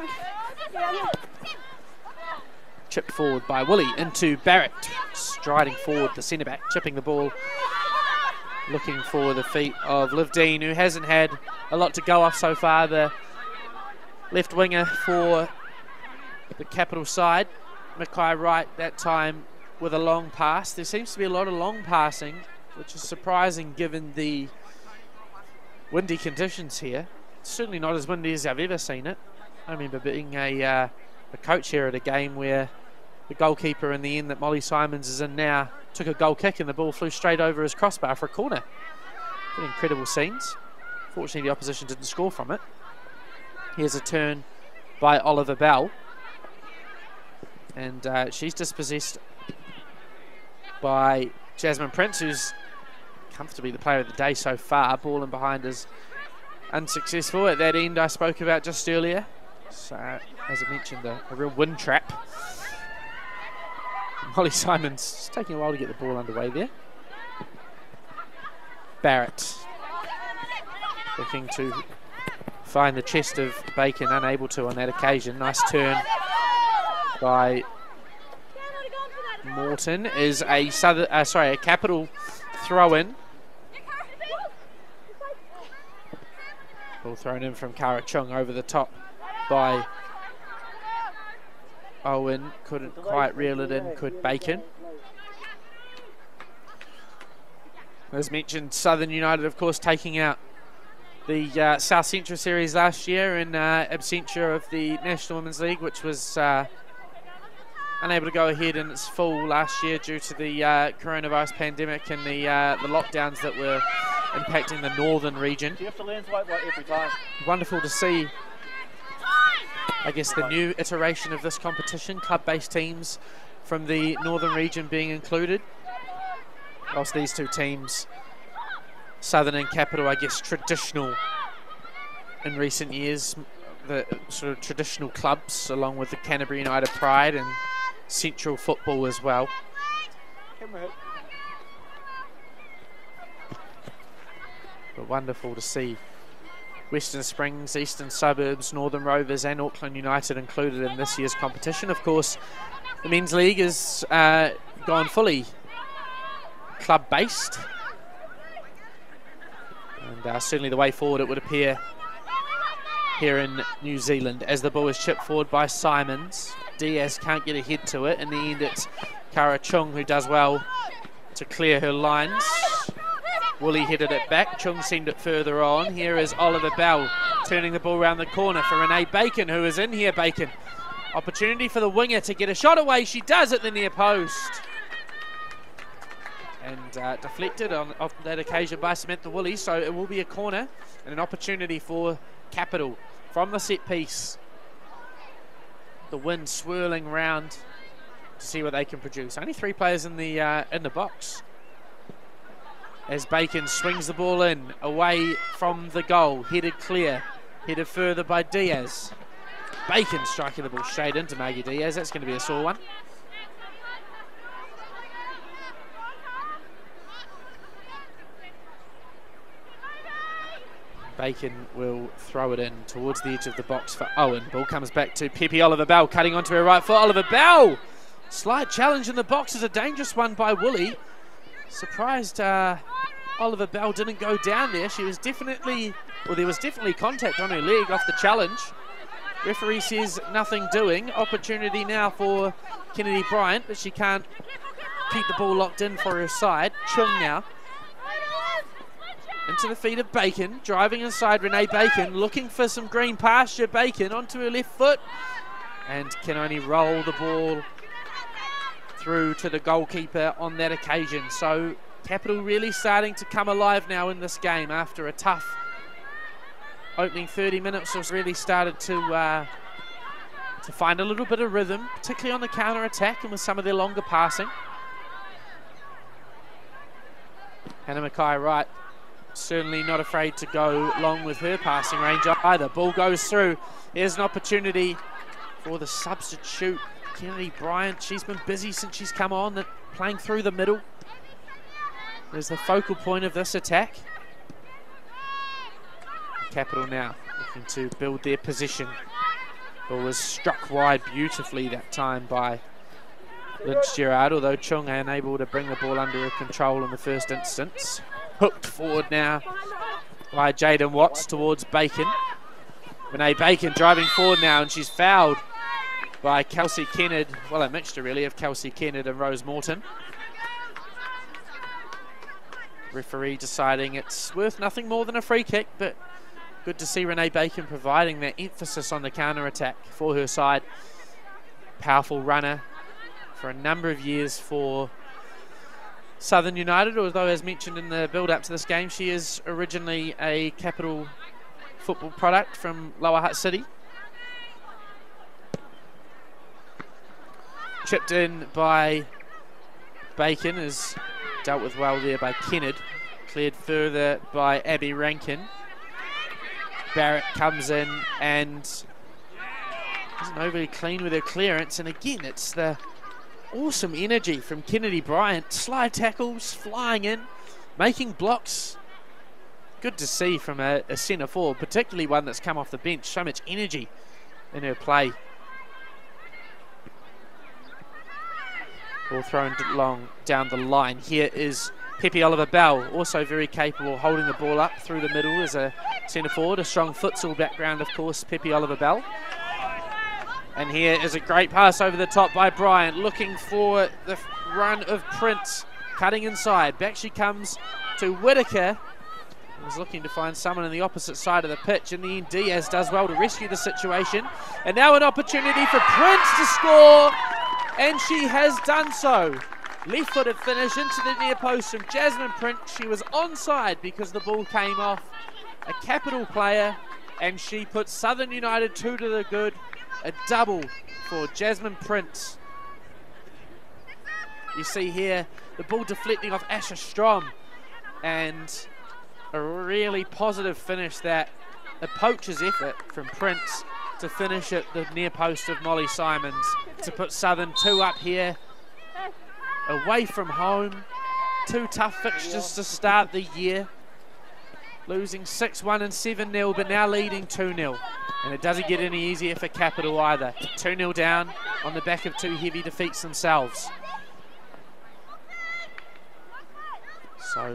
Chipped forward by Woolley into Barrett, striding forward, the centre back, chipping the ball, looking for the feet of Liv Dean, who hasn't had a lot to go off so far, the left winger for the Capital side. Mackay Wright that time with a long pass. There seems to be a lot of long passing, which is surprising given the windy conditions here. Certainly not as windy as I've ever seen it. I remember being a coach here at a game where the goalkeeper in the end that Molly Simons is in now took a goal kick and the ball flew straight over his crossbar for a corner. Pretty incredible scenes. Fortunately, the opposition didn't score from it. Here's a turn by Oliver Bell, and she's dispossessed by Jasmine Prince, who's comfortably the player of the day so far. Ball in behind is unsuccessful at that end I spoke about just earlier. So, as I mentioned, a real wind trap. Molly Simons, it's taking a while to get the ball underway there. Barrett looking to find the chest of Bacon, unable to on that occasion. Nice turn by Morton. Is a a Capital throw-in. Ball thrown in from Kara Chung over the top by Owen. Couldn't quite reel it in, could Bacon. As mentioned, Southern United, of course, taking out the South Central Series last year in absentia of the National Women's League, which was unable to go ahead in its full last year due to the coronavirus pandemic and the lockdowns that were impacting the northern region. You have to land right every time. Wonderful to see, I guess, the new iteration of this competition, club-based teams from the northern region being included. Whilst these two teams, Southern and Capital, I guess, traditional in recent years, the sort of traditional clubs, along with the Canterbury United Pride and Central Football as well. But wonderful to see Western Springs, Eastern Suburbs, Northern Rovers and Auckland United included in this year's competition. Of course, the Men's League has gone fully club-based. And certainly the way forward, it would appear, here in New Zealand, as the ball is chipped forward by Simons. Diaz can't get ahead to it. In the end, it's Kara Chung who does well to clear her lines. Woolley headed it back. Chung sent it further on. Here is Oliver Bell turning the ball around the corner for Renee Bacon, who is in here. Bacon, opportunity for the winger to get a shot away. She does at the near post. And deflected on that occasion by Samantha Woolley. So it will be a corner and an opportunity for Capital from the set piece. The wind swirling round to see what they can produce. Only 3 players in the box. As Bacon swings the ball in, away from the goal, headed clear, headed further by Diaz. Bacon striking the ball straight into Maggie Diaz. That's going to be a sore one. Bacon will throw it in towards the edge of the box for Owen. Ball comes back to Pepe Oliver Bell, cutting onto her right foot. Oliver Bell! Slight challenge in the box is a dangerous one by Woolley. Surprised Oliver Bell didn't go down there. She was definitely, well, there was definitely contact on her leg off the challenge. Referee says nothing doing. Opportunity now for Kennedy Bryant, but she can't keep the ball locked in for her side. Chung now. Into the feet of Bacon, driving inside Renee Bacon, looking for some green pasture. Bacon onto her left foot and can only roll the ball through to the goalkeeper on that occasion. So Capital really starting to come alive now in this game after a tough opening 30 minutes. Was really started to find a little bit of rhythm, particularly on the counter attack and with some of their longer passing. Hannah Mackay-Wright certainly not afraid to go long with her passing range either. Ball goes through. Here's an opportunity for the substitute, Kennedy Bryant. She's been busy since she's come on, playing through the middle. There's the focal point of this attack. Capital now looking to build their position. Ball was struck wide beautifully that time by Lynch Gerard, although Chung unable to bring the ball under her control in the first instance. Hooked forward now by Jaden Watts towards Bacon. Renee Bacon driving forward now, and she's fouled by Kelsey Kennard. Well, a mixture really of Kelsey Kennard and Rose Morton. Referee deciding it's worth nothing more than a free kick, but good to see Renee Bacon providing that emphasis on the counter attack for her side. Powerful runner for a number of years for Southern United, although as mentioned in the build-up to this game, she is originally a Capital football product from Lower Hutt City. Chipped in by Bacon, is dealt with well there by Kennard. Cleared further by Abby Rankin. Barrett comes in and isn't overly clean with her clearance, and again it's the awesome energy from Kennedy Bryant. Slide tackles, flying in, making blocks. Good to see from a centre forward, particularly one that's come off the bench. So much energy in her play. Ball thrown long down the line. Here is Pepe Oliver Bell, also very capable, holding the ball up through the middle as a centre forward. A strong futsal background, of course, Pepe Oliver Bell. And here is a great pass over the top by Bryant, looking for the run of Prince, cutting inside. Back she comes to Whitaker. He's looking to find someone on the opposite side of the pitch. In the end, Diaz does well to rescue the situation. And now an opportunity for Prince to score, and she has done so. Left-footed finish into the near post from Jasmine Prince. She was onside because the ball came off a Capital player, and she put Southern United 2 to the good. A double for Jasmine Prince. You see here the ball deflecting off Asher Strom, and a really positive finish, that a poacher's effort from Prince to finish at the near post of Molly Simons to put Southern 2 up here, away from home. 2 tough fixtures to start the year, losing 6-1 and 7-0, but now leading 2-0. And it doesn't get any easier for Capital either. 2-0 down on the back of 2 heavy defeats themselves. So,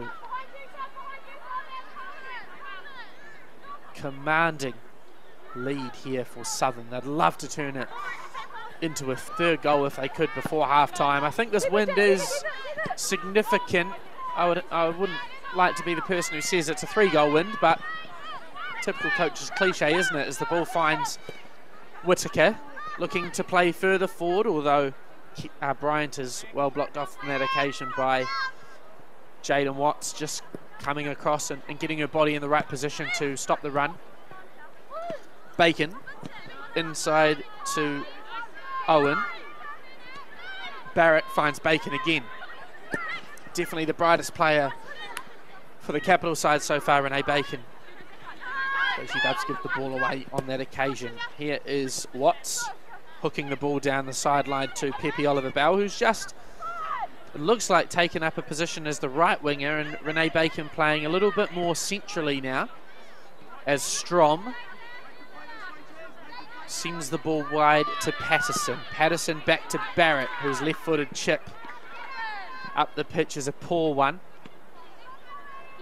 commanding lead here for Southern. They'd love to turn it into a 3rd goal if they could before half-time. I think this wind is significant. I wouldn't like to be the person who says it's a 3-goal wind, but typical coach's cliche, isn't it, as the ball finds Whitaker looking to play further forward, although Bryant is well blocked off on that occasion by Jaden Watts, just coming across and getting her body in the right position to stop the run. Bacon inside to Owen. Barrett finds Bacon again. Definitely the brightest player for the Capital side so far, Renee Bacon. But she does give the ball away on that occasion. Here is Watts hooking the ball down the sideline to Pepe Oliver Bell, who's just, it looks like, taken up a position as the right winger, and Renee Bacon playing a little bit more centrally now as Strom sends the ball wide to Patterson. Patterson back to Barrett, whose left-footed chip up the pitch is a poor one.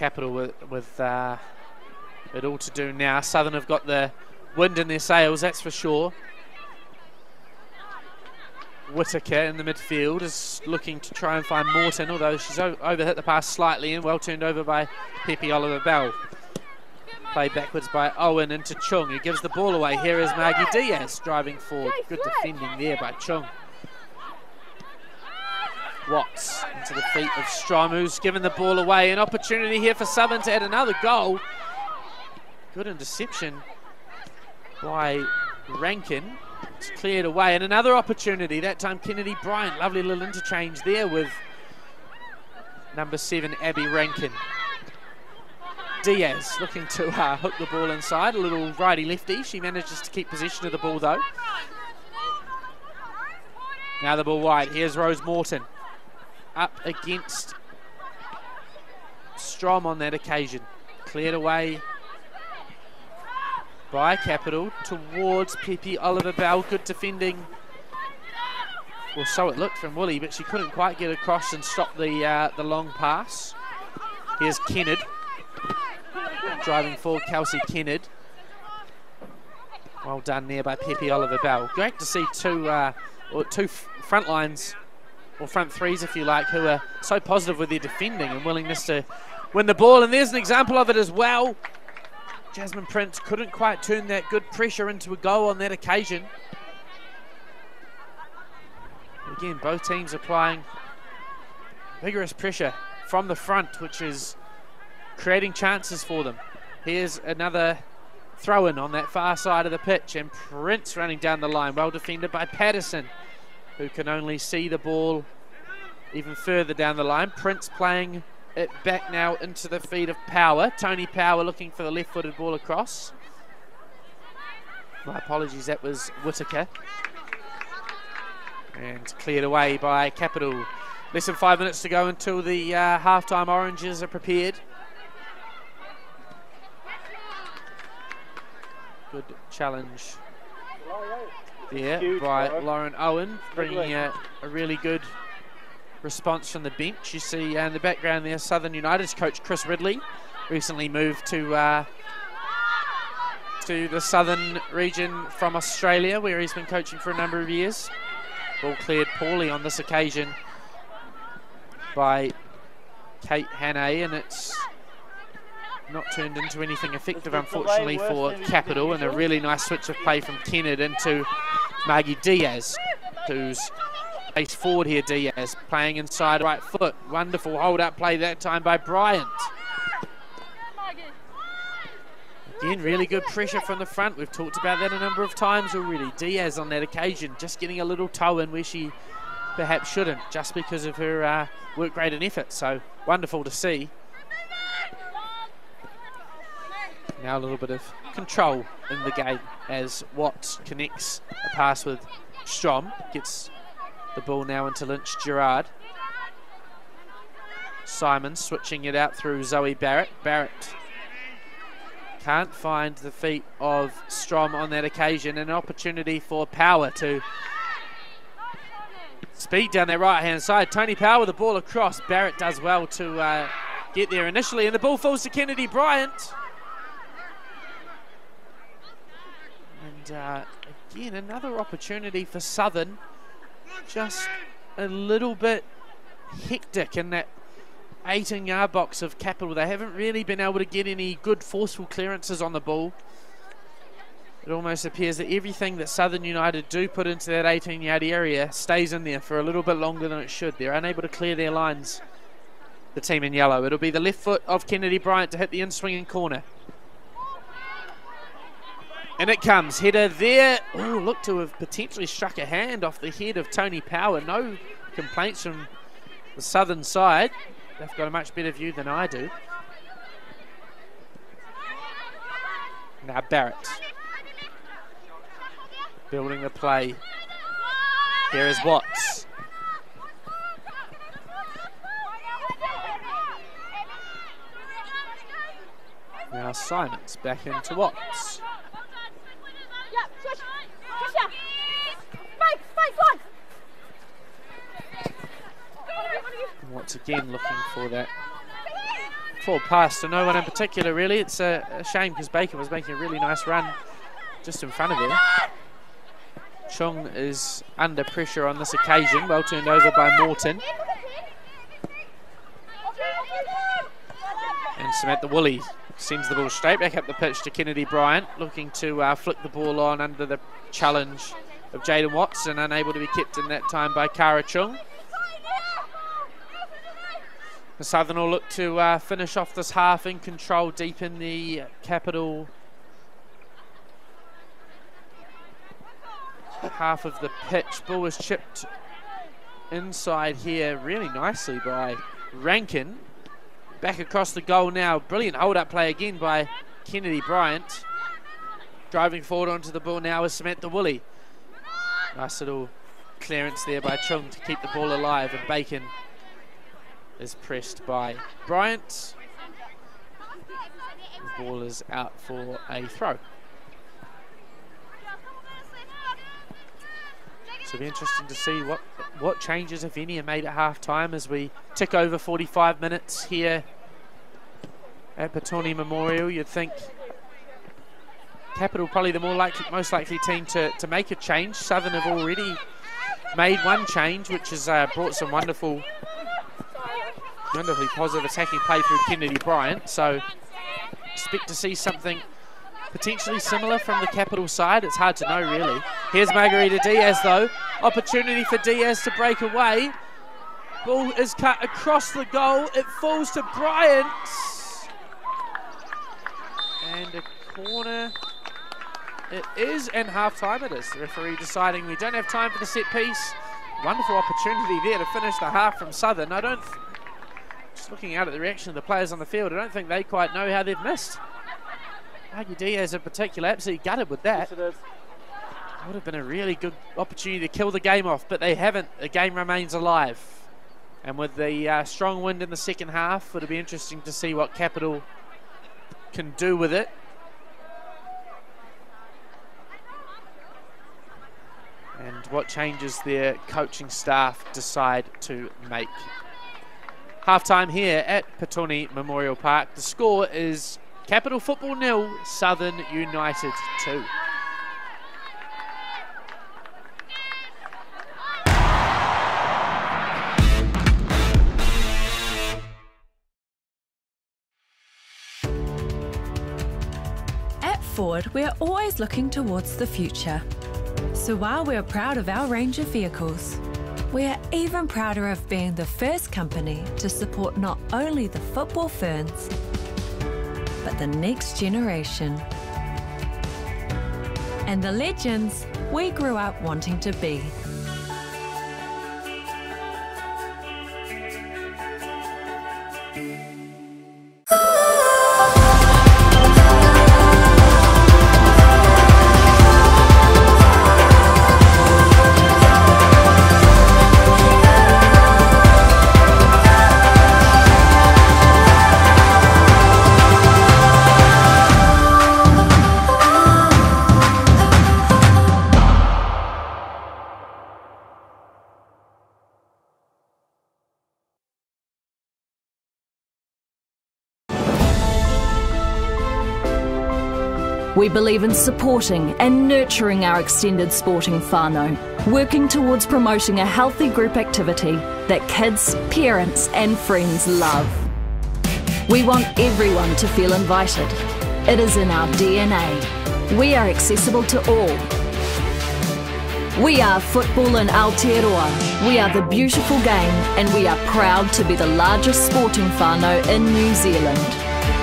Capital with it all to do now. Southern have got the wind in their sails, that's for sure. Whitaker in the midfield is looking to try and find Morton, although she's overhit the pass slightly and well turned over by Pepe Oliver Bell. Played backwards by Owen into Chung, who gives the ball away. Here is Margie Diaz driving forward. Good defending there by Chung. Watts into the feet of Strom, who's given the ball away. An opportunity here for Southern to add another goal. Good interception by Rankin. It's cleared away, and another opportunity, that time Kennedy Bryant. Lovely little interchange there with number 7 Abby Rankin. Diaz looking to hook the ball inside, a little righty-lefty. She manages to keep possession of the ball though. Now the ball wide, here's Rose Morton. Up against Strom on that occasion. Cleared away by Capital towards Pepe Oliver Bell. Good defending. Well, so it looked from Woolley, but she couldn't quite get across and stop the long pass. Here's Kennard. Driving forward, Kelsey Kennard. Well done there by Pepe Oliver Bell. Great to see two front lines, or front threes if you like, who are so positive with their defending and willingness to win the ball. And there's an example of it as well. Jasmine Prince couldn't quite turn that good pressure into a goal on that occasion. Again, both teams applying vigorous pressure from the front, which is creating chances for them. Here's another throw-in on that far side of the pitch, and Prince running down the line. Well defended by Patterson, who can only see the ball even further down the line. Prince playing it back now into the feet of Power. Tony Power looking for the left-footed ball across. My apologies, that was Whitaker. And cleared away by Capital. Less than 5 minutes to go until the half-time Oranges are prepared. Good challenge there by Lauren Owen, bringing a really good response from the bench. You see in the background there, Southern United's coach Chris Ridley recently moved to the Southern region from Australia, where he's been coaching for a number of years. Ball cleared poorly on this occasion by Kate Hannay, and it's not turned into anything effective, unfortunately, for Capital. And a really nice switch of play from Kennard into Margie Diaz, who's face forward here. Diaz playing inside right foot. Wonderful hold-up play that time by Bryant. Again, really good pressure from the front. We've talked about that a number of times already. Diaz on that occasion just getting a little toe in where she perhaps shouldn't, just because of her work rate and effort. So wonderful to see. Now a little bit of control in the game as Watts connects a pass with Strom. Gets the ball now into Lynch Gerard. Simon switching it out through Zoe Barrett. Barrett can't find the feet of Strom on that occasion. An opportunity for Power to speed down their right-hand side. Tony Power with the ball across. Barrett does well to get there initially, and the ball falls to Kennedy Bryant. And again, another opportunity for Southern. Just a little bit hectic in that 18-yard box of Capital. They haven't really been able to get any good forceful clearances on the ball. It almost appears that everything that Southern United do put into that 18-yard area stays in there for a little bit longer than it should. They're unable to clear their lines, the team in yellow. It'll be the left foot of Kennedy Bryant to hit the in-swinging corner. And it comes. Header there. Oh, look to have potentially struck a hand off the head of Tony Power. No complaints from the Southern side. They've got a much better view than I do. Now Barrett. Building the play. Here is Watts. Now Simons back into Watts. Watts again looking for that Forward pass to no one in particular, really. It's a shame because Bacon was making a really nice run just in front of him. Chung is under pressure on this occasion. Well turned over by Morton. And Samantha Woolley sends the ball straight back up the pitch to Kennedy Bryant, looking to flick the ball on under the challenge of Jaden Watson, unable to be kept in that time by Kara Chung. The Southern will look to finish off this half in control deep in the Capital half of the pitch. Ball was chipped inside here really nicely by Rankin. Back across the goal now. Brilliant hold-up play again by Kennedy Bryant. Driving forward onto the ball now is Samantha Woolley. Nice little clearance there by Chung to keep the ball alive, and Bacon is pressed by Bryant. The ball is out for a throw. So it'll be interesting to see what changes, if any, are made at half-time as we tick over 45 minutes here at Petone Memorial. You'd think Capital probably the most likely team to make a change. Southern have already made one change, which has brought some wonderfully positive attacking play through Kennedy Bryant. So expect to see something potentially similar from the Capital side. It's hard to know, really. Here's Margarita Diaz, though. Opportunity for Diaz to break away. Ball is cut across the goal. It falls to Bryant. And a corner it is, and half-time it is. The referee deciding we don't have time for the set piece. Wonderful opportunity there to finish the half from Southern. Just looking out at the reaction of the players on the field, I don't think they quite know how they've missed. Margie Diaz in particular, absolutely gutted with that. Yes, it is. Would have been a really good opportunity to kill the game off, but they haven't. The game remains alive. And with the strong wind in the second half, it'll be interesting to see what Capital can do with it. And what changes their coaching staff decide to make. Half-time here at Petone Memorial Park. The score is Capital Football 0, Southern United 2. At Ford, we're always looking towards the future. So while we're proud of our range of vehicles, we're even prouder of being the first company to support not only the football ferns, but the next generation. And the legends we grew up wanting to be. We believe in supporting and nurturing our extended sporting whānau, working towards promoting a healthy group activity that kids, parents and friends love. We want everyone to feel invited. It is in our DNA. We are accessible to all. We are football in Aotearoa. We are the beautiful game, and we are proud to be the largest sporting whānau in New Zealand.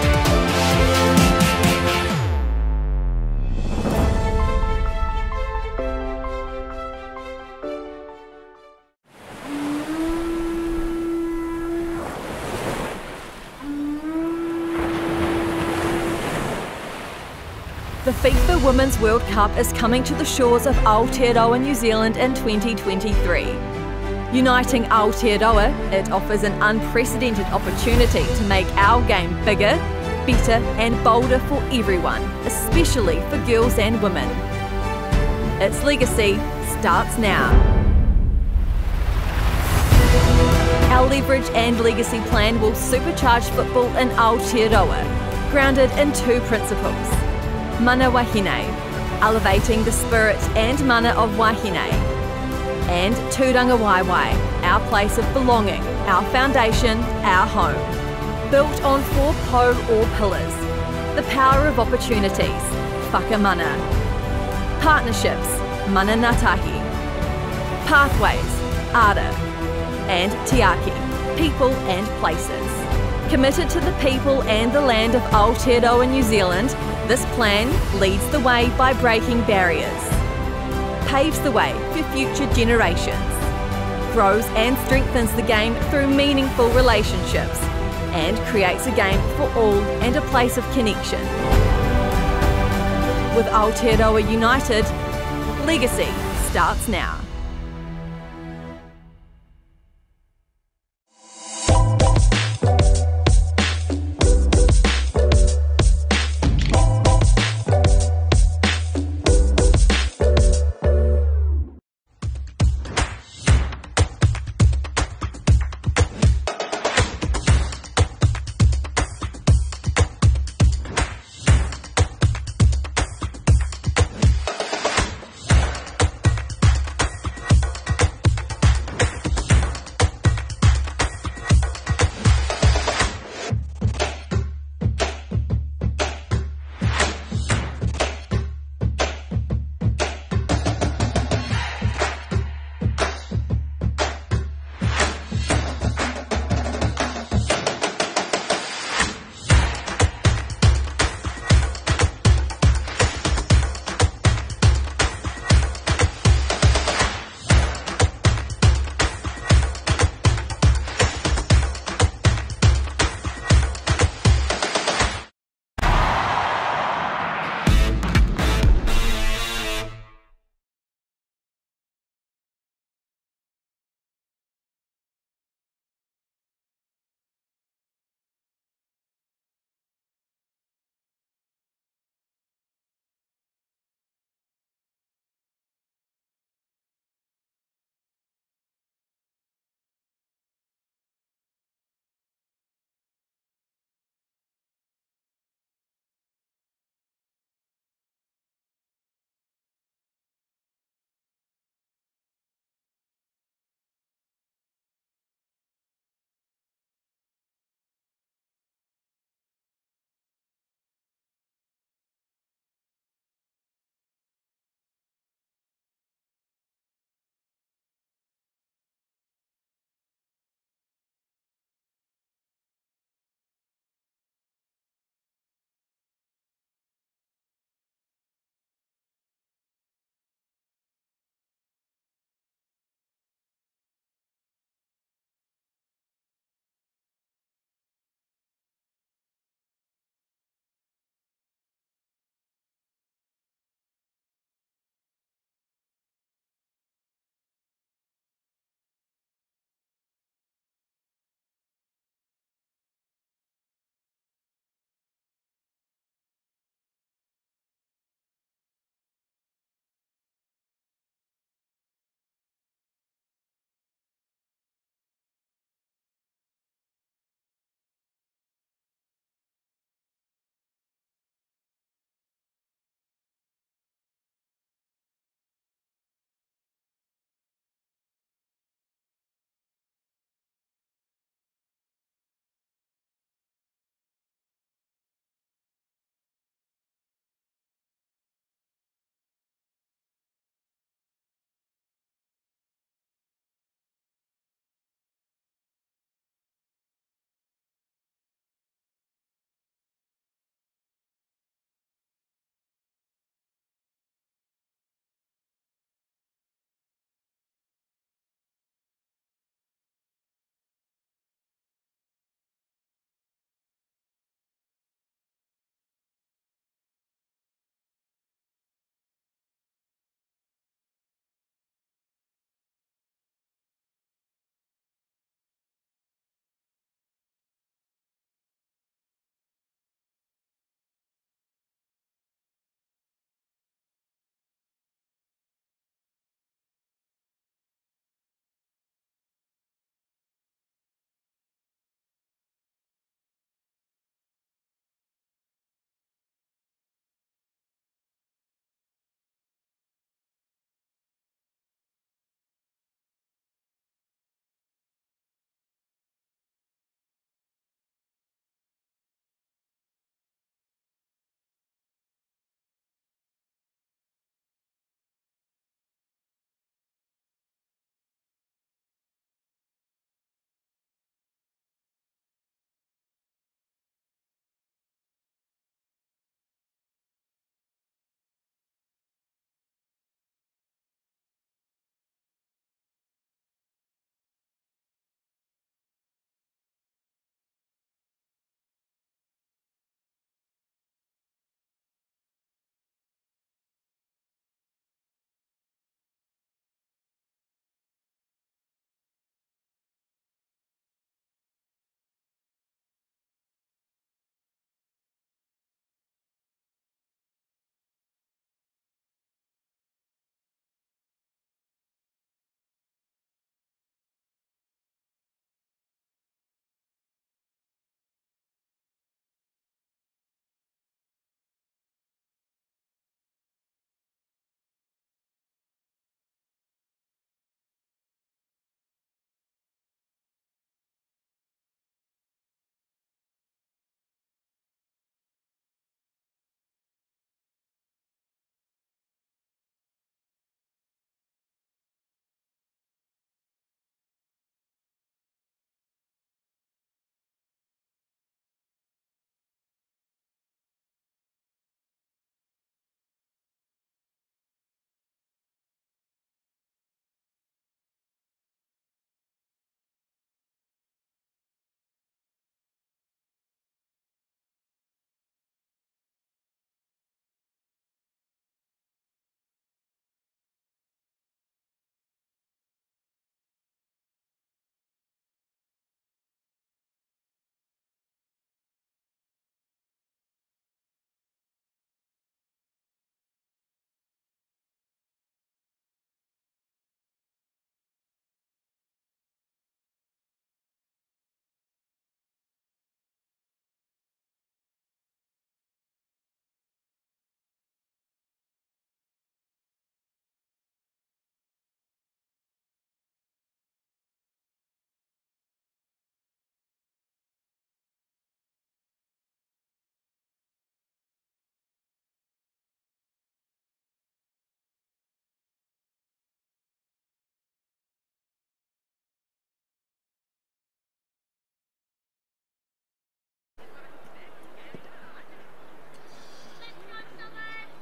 The FIFA Women's World Cup is coming to the shores of Aotearoa, New Zealand in 2023. Uniting Aotearoa, it offers an unprecedented opportunity to make our game bigger, better and bolder for everyone, especially for girls and women. Its legacy starts now. Our leverage and legacy plan will supercharge football in Aotearoa, grounded in two principles. Mana Wahine, elevating the spirit and mana of Wahine. And Tūranga Waiwai, our place of belonging, our foundation, our home. Built on 4 po or pillars. The power of opportunities, whakamana. Partnerships, mana ngātahi. Pathways, ara. And tiaki, people and places. Committed to the people and the land of Aotearoa, New Zealand, this plan leads the way by breaking barriers, paves the way for future generations, grows and strengthens the game through meaningful relationships, and creates a game for all and a place of connection. With Aotearoa United, legacy starts now.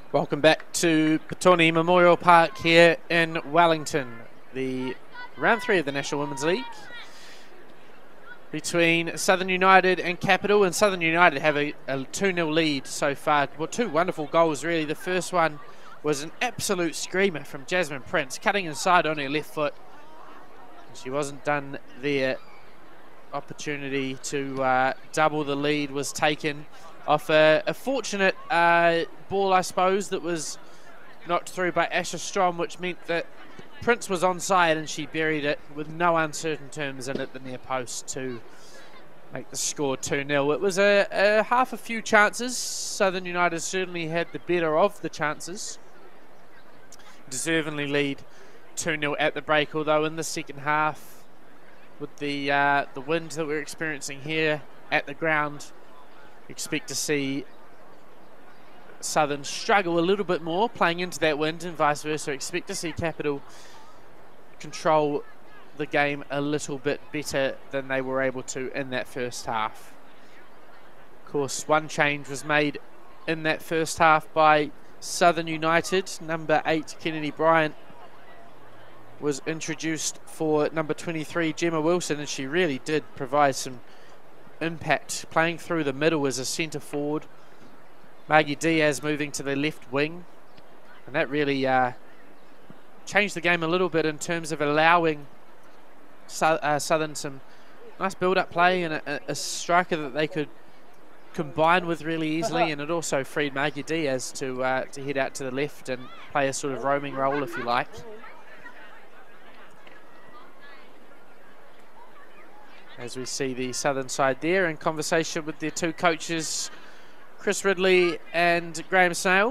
Welcome back to Petone Memorial Park here in Wellington. The round 3 of the National Women's League between Southern United and Capital, and Southern United have a 2-0 lead so far. Well, 2 wonderful goals really. The first one was an absolute screamer from Jasmine Prince, cutting inside on her left foot. She wasn't done there. Opportunity to double the lead was taken off a fortunate ball, I suppose, that was knocked through by Asher Strom, which meant that Prince was onside and she buried it with no uncertain terms in at the near post to make the score 2-0. It was a half a few chances. Southern United certainly had the better of the chances. Deservingly lead 2-0 at the break, although in the second half, with the wind that we're experiencing here at the ground, expect to see Southern struggle a little bit more playing into that wind, and vice versa. Expect to see Capital control the game a little bit better than they were able to in that first half. Of course, one change was made in that first half by Southern United. Number 8 Kennedy Bryant was introduced for number 23 Gemma Wilson, and she really did provide some impact playing through the middle as a centre forward. Maggie Diaz moving to the left wing, and that really changed the game a little bit in terms of allowing Southern some nice build-up play and a striker that they could combine with really easily, and it also freed Maggie Diaz to head out to the left and play a sort of roaming role, if you like. As we see the Southern side there in conversation with their 2 coaches, Chris Ridley and Graham Snail.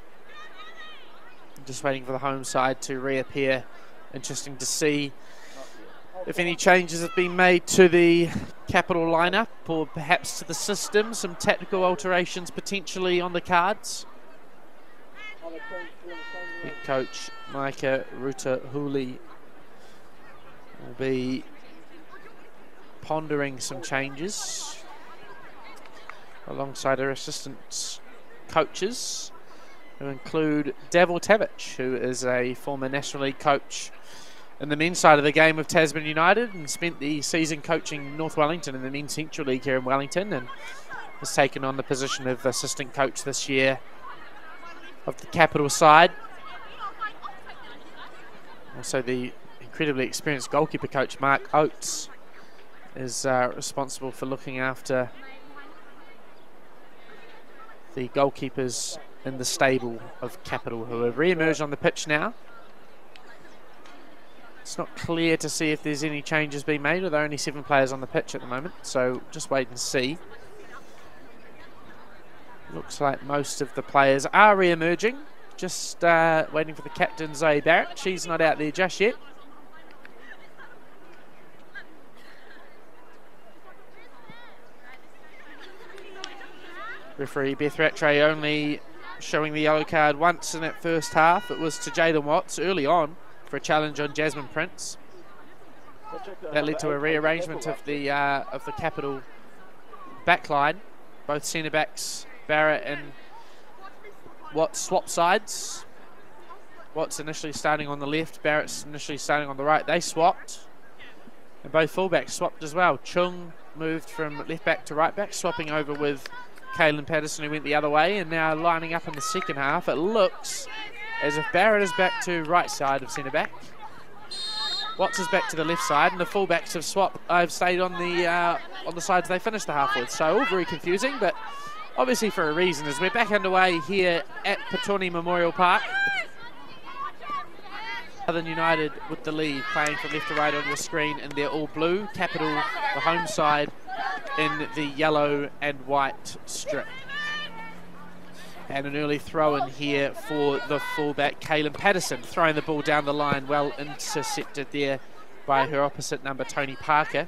Just waiting for the home side to reappear. Interesting to see if any changes have been made to the Capital lineup, or perhaps to the system. Some tactical alterations potentially on the cards. Head coach Micah Ruta-Huli will be pondering some changes alongside her assistant coaches, who include Davor Tavic, who is a former National League coach in the men's side of the game with Tasman United and spent the season coaching North Wellington in the men's Central League here in Wellington, and has taken on the position of assistant coach this year of the Capital side. Also the incredibly experienced goalkeeper coach Mark Oates is responsible for looking after the goalkeepers in the stable of Capital, who have re-emerged on the pitch now. It's not clear to see if there's any changes being made, or there are only 7 players on the pitch at the moment, so just wait and see. Looks like most of the players are re-emerging. Just waiting for the captain, Zoe Barrett. She's not out there just yet. Referee Beth Rattray only showing the yellow card once in that first half. It was to Jayden Watts early on for a challenge on Jasmine Prince. That led to a rearrangement of the Capital backline. Both centre backs, Barrett and Watts, swap sides. Watts initially starting on the left, Barrett's initially starting on the right. They swapped, and both fullbacks swapped as well. Chung moved from left back to right back, swapping over with Kaylin Patterson, who went the other way, and now lining up in the second half. It looks as if Barrett is back to right side of centre back. Watts is back to the left side, and the fullbacks have swapped. I've stayed on the sides they finished the half with. So all very confusing, but obviously for a reason, as we're back underway here at Petone Memorial Park. Southern United with the lead, playing from left to right on your screen, and they're all blue. Capital, the home side, in the yellow and white strip. And an early throw in here for the fullback, Kaylin Patterson, throwing the ball down the line, well intercepted there by her opposite number, Tony Power.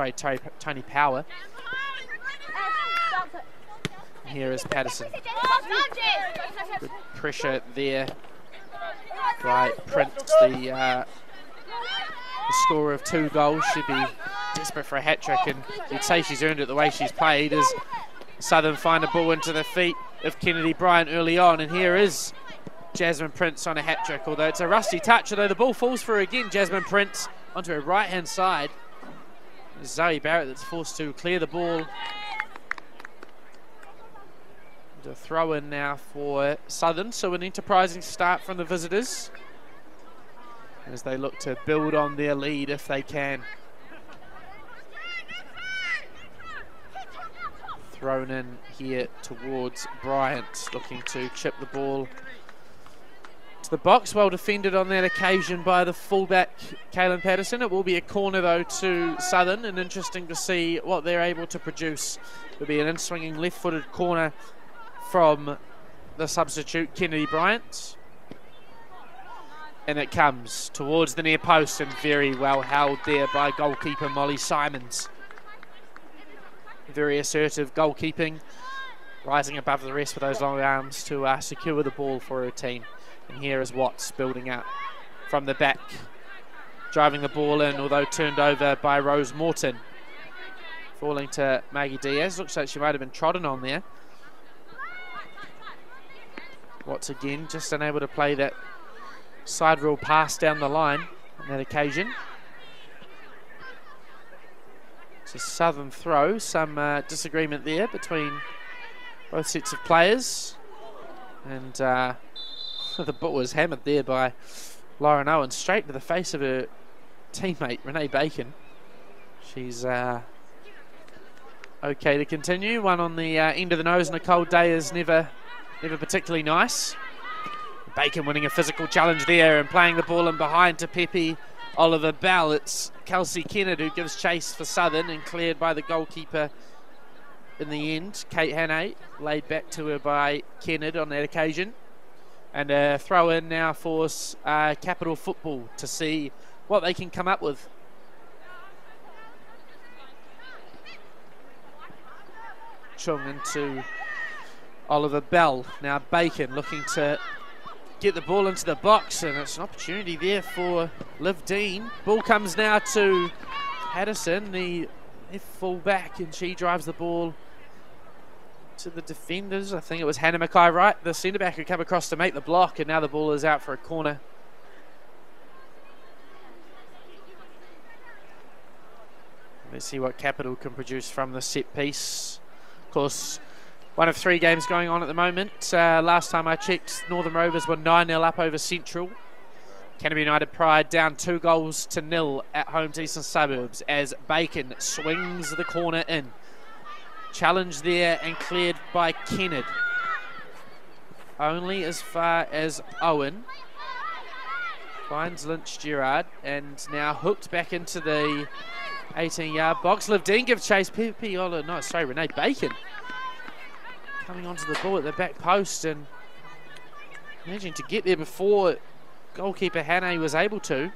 Here is Patterson. Good pressure there by Prince, the scorer of 2 goals. Should be desperate for a hat-trick, and you'd say she's earned it the way she's played, as Southern find a ball into the feet of Kennedy Bryant early on, and here is Jasmine Prince on a hat-trick, although it's a rusty touch, although the ball falls for her again. Jasmine Prince onto her right-hand side. It's Zoe Barrett that's forced to clear the ball. A throw in now for Southern, so an enterprising start from the visitors as they look to build on their lead if they can. Thrown in here towards Bryant, looking to chip the ball to the box. Well defended on that occasion by the fullback Kaylin Patterson. It will be a corner though to Southern, and interesting to see what they're able to produce. It'll be an in-swinging left-footed corner from the substitute Kennedy Bryant, and it comes towards the near post and very well held there by goalkeeper Molly Simons. Very assertive goalkeeping, rising above the rest with those long arms to secure the ball for her team. And here is Watts building up from the back, driving the ball in, although turned over by Rose Morton, falling to Maggie Diaz. Looks like she might have been trodden on there. Watts again just unable to play that side rule pass down the line on that occasion. It's a Southern throw, some disagreement there between both sets of players, and the ball was hammered there by Lauren Owen straight to the face of her teammate Renee Bacon. She's okay to continue. One on the end of the nose on a cold day is never particularly nice. Bacon winning a physical challenge there and playing the ball in behind to Pepe Oliver Bell. It's Kelsey Kennard who gives chase for Southern and cleared by the goalkeeper in the end. Kate Hannay laid back to her by Kennard on that occasion. And a throw in now for Capital Football to see what they can come up with. Chung into Oliver Bell. Now Bacon looking to get the ball into the box, and it's an opportunity there for Liv Dean. Ball comes now to Patterson, the full back, and she drives the ball to the defenders. I think it was Hannah Mackay-Wright, the centre back, who came across to make the block, and now the ball is out for a corner. Let's see what Capital can produce from the set piece. Of course, one of 3 games going on at the moment. Last time I checked, Northern Rovers were 9-0 up over Central. Canterbury United Pride down 2-0 at home to Eastern Suburbs as Bacon swings the corner in. Challenge there and cleared by Kennard. Only as far as Owen. Finds Lynch Gerard and now hooked back into the 18-yard box. Liv Dean gives chase. Renee Bacon coming onto the ball at the back post and managing to get there before goalkeeper Hannay was able to.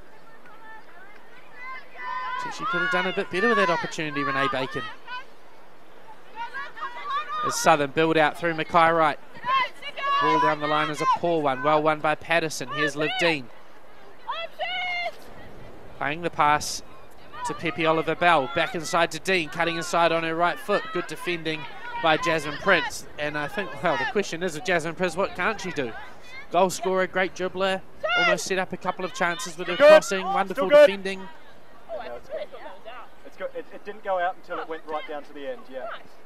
So she could have done a bit better with that opportunity, Renee Bacon. As Southern build out through Mackay-Wright. Ball down the line is a poor one. Well won by Patterson. Here's Liv Dean. Playing the pass to Pepe Oliver Bell. Back inside to Dean. Cutting inside on her right foot. Good defending by Jasmine Prince. And I think, well, the question is, with Jasmine Prince, what can't she do? Goal scorer, great dribbler. Almost set up a couple of chances with her crossing. Wonderful defending. No, it's good. It didn't go out until it went right down to the end, yeah.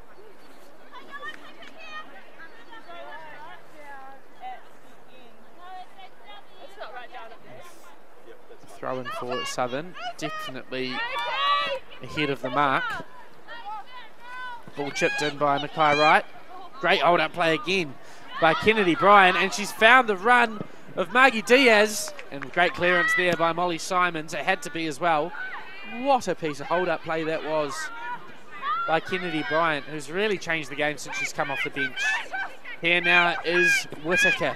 Throw in for Southern, definitely ahead of the mark. Ball chipped in by Mackay-Wright. Great hold-up play again by Kennedy Bryant, and she's found the run of Maggie Diaz, and great clearance there by Molly Simons. It had to be as well. What a piece of hold-up play that was by Kennedy Bryant, who's really changed the game since she's come off the bench. Here now is Whittaker.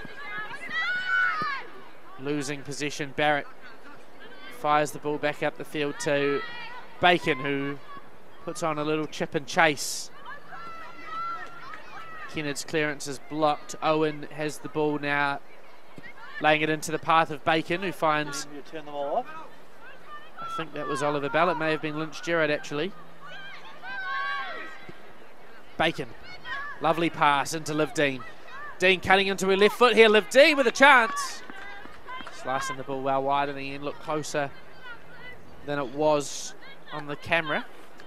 Losing possession, Barrett fires the ball back up the field to Bacon, who puts on a little chip and chase. Kennard's clearance is blocked. Owen has the ball now, laying it into the path of Bacon, who finds... You turn them all off? I think that was Oliver Bell. It may have been Lynch Gerard, actually. Bacon Lovely pass into Liv Dean. Dean cutting into her left foot here. Liv Dean with a chance. Slicing the ball well wide in the end. Looked closer than it was on the camera.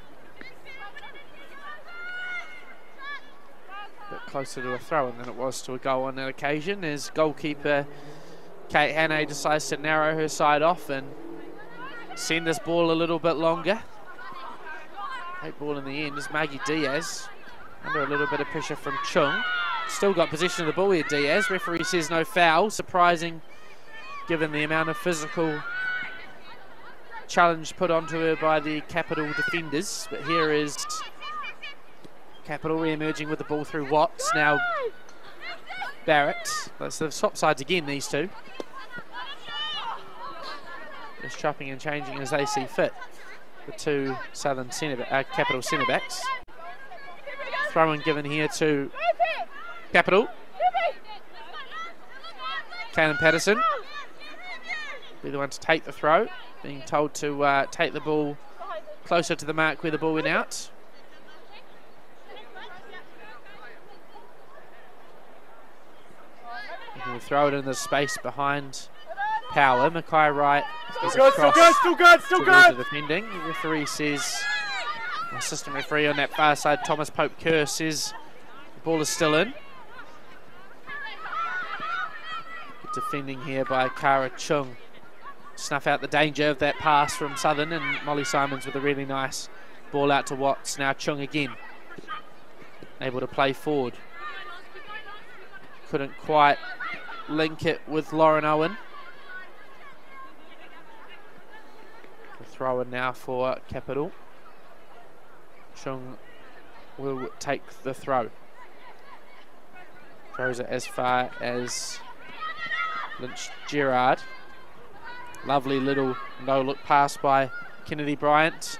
A bit closer to a throw-in than it was to a goal on that occasion, as goalkeeper Kate Hannay decides to narrow her side off and send this ball a little bit longer. Great ball in the end is Maggie Diaz, under a little bit of pressure from Chung. Still got possession of the ball here, Diaz. Referee says no foul. Surprising, given the amount of physical challenge put onto her by the Capital defenders. But here is Capital re-emerging with the ball through Watts. Now Barrett. That's the swap sides again, these two. Just chopping and changing as they see fit. The two Capital centre backs. Throw in given here to Capital. Kanan Patterson be the one to take the throw, being told to take the ball closer to the mark where the ball went out. We'll throw it in the space behind Power. Mackay Wright is across Still good. the defending. The referee says, assistant referee on that far side, Thomas Pope Kerr, says the ball is still in. Good defending here by Kara Chung. Snuff out the danger of that pass from Southern, and Molly Simons with a really nice ball out to Watts. Now Chung again, able to play forward. Couldn't quite link it with Lauren Owen. The throw in now for Capital. Chung will take the throw. Throws it as far as Lynch Gerard. Lovely little no-look pass by Kennedy Bryant.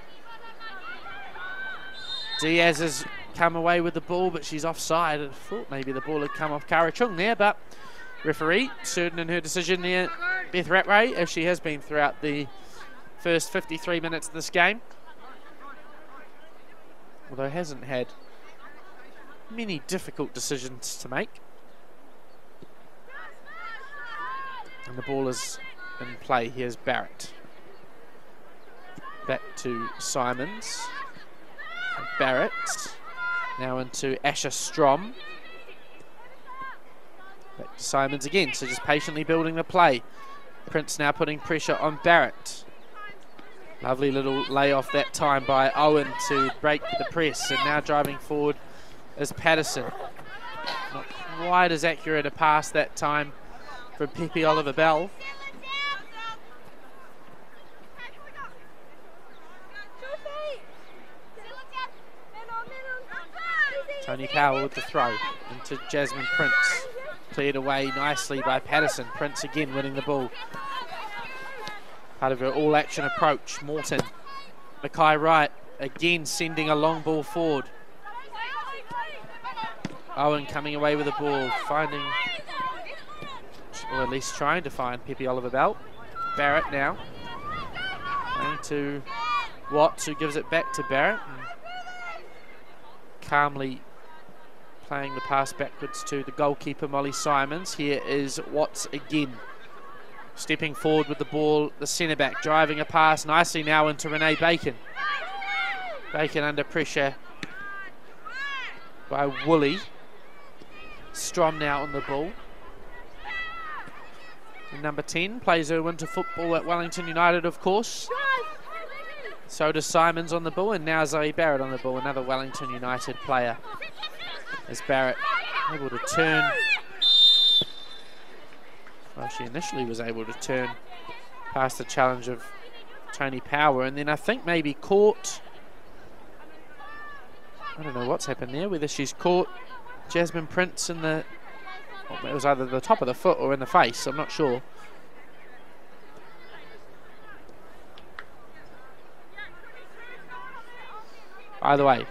Diaz has come away with the ball, but she's offside. I thought maybe the ball had come off Kara Chung there, but referee certain in her decision there, Beth Rattray, as she has been throughout the first 53 minutes of this game. Although hasn't had many difficult decisions to make. And the ball is in play. Here's Barrett. Back to Simons. Barrett. Now into Asher Strom. Back to Simons again. So just patiently building the play. Prince now putting pressure on Barrett. Lovely little layoff that time by Owen to break the press. And now driving forward is Patterson. Not quite as accurate a pass that time from Pepe Oliver Bell. Tony Powell with the throw into Jasmine Prince. Cleared away nicely by Patterson. Prince again winning the ball. Part of her all-action approach. Morton. Mackay Wright again sending a long ball forward. Owen coming away with the ball. Finding, or at least trying to find, Pepe Oliver Bell. Barrett now. Going to Watts, who gives it back to Barrett. Calmly playing the pass backwards to the goalkeeper, Molly Simons. Here is Watts again. Stepping forward with the ball, the centre-back driving a pass nicely now into Renee Bacon. Bacon under pressure by Woolley. Strom now on the ball. And number 10 plays her winter football at Wellington United, of course. So does Simons on the ball, and now Zoe Barrett on the ball, another Wellington United player. As Barrett able to turn. Well, she initially was able to turn past the challenge of Tony Power, and then I think maybe caught, I don't know what's happened there, whether she's caught Jasmine Prince in the, well, it was either the top of the foot or in the face, I'm not sure. Either way,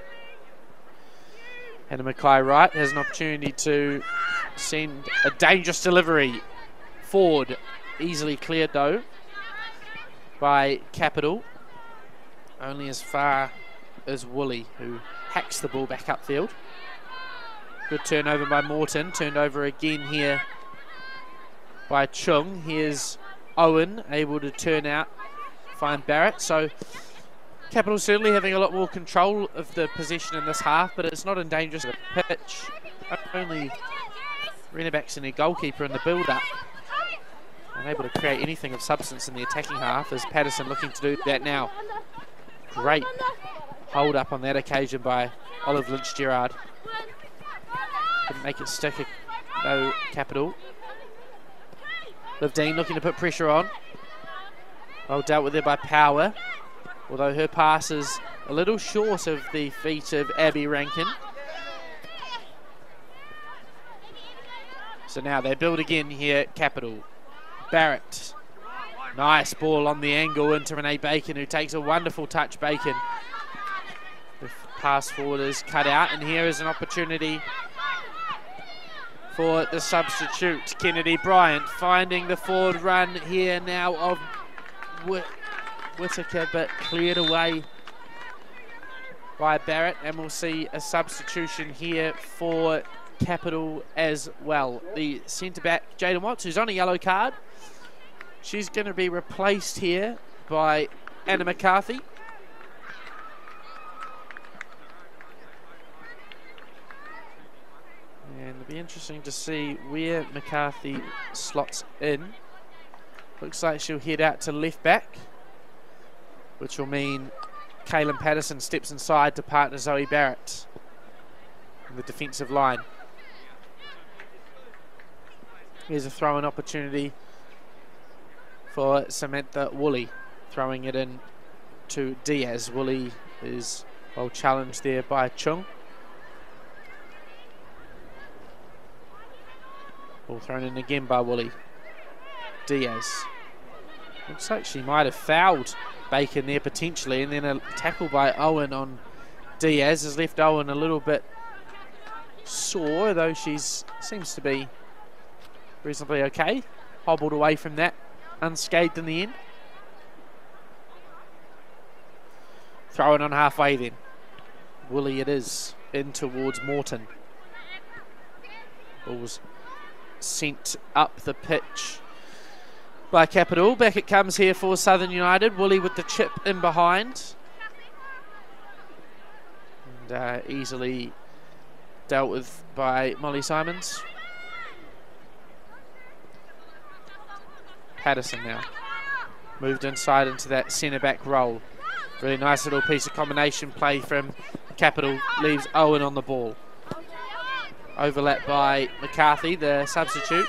Hannah Mackay Wright has an opportunity to send a dangerous delivery forward. Easily cleared though by Capital. Only as far as Woolley, who hacks the ball back upfield. Good turnover by Morton. Turned over again here by Chung. Here's Owen able to turn out, find Barrett. So Capital certainly having a lot more control of the possession in this half, but it's not in dangerous of a pitch. Only Renabacks and their goalkeeper in the build-up. Unable to create anything of substance in the attacking half, as Patterson looking to do that now. Great hold up on that occasion by Olive Lynch-Gerard. Couldn't make it stick, though, Capital. Liv Dean looking to put pressure on. Well dealt with there by Power, although her pass is a little short of the feet of Abby Rankin. So now they build again here at Capital. Barrett, nice ball on the angle into Renee Bacon, who takes a wonderful touch. Bacon, the pass forward is cut out, and here is an opportunity for the substitute. Kennedy Bryant finding the forward run here now of Whittaker, but cleared away by Barrett, and we'll see a substitution here for Capital as well. The centre-back, Jaden Watts, who's on a yellow card. She's going to be replaced here by Anna McCarthy. And it'll be interesting to see where McCarthy slots in. Looks like she'll head out to left back, which will mean Kaylin Patterson steps inside to partner Zoe Barrett in the defensive line. Here's a throw-in opportunity for Samantha Woolley, throwing it in to Diaz. Woolley is well challenged there by Chung. Ball thrown in again by Woolley. Diaz. Looks like she might have fouled Bacon there potentially, and then a tackle by Owen on Diaz has left Owen a little bit sore, though she seems to be reasonably okay. Hobbled away from that, unscathed in the end. Throw it on halfway then. Woolley it is, in towards Morton. Ball's sent up the pitch by Capital. Back it comes here for Southern United. Woolley with the chip in behind. And easily dealt with by Molly Simons. Patterson now moved inside into that centre-back role. Really nice little piece of combination play from Capital. Leaves Owen on the ball. Overlap by McCarthy, the substitute.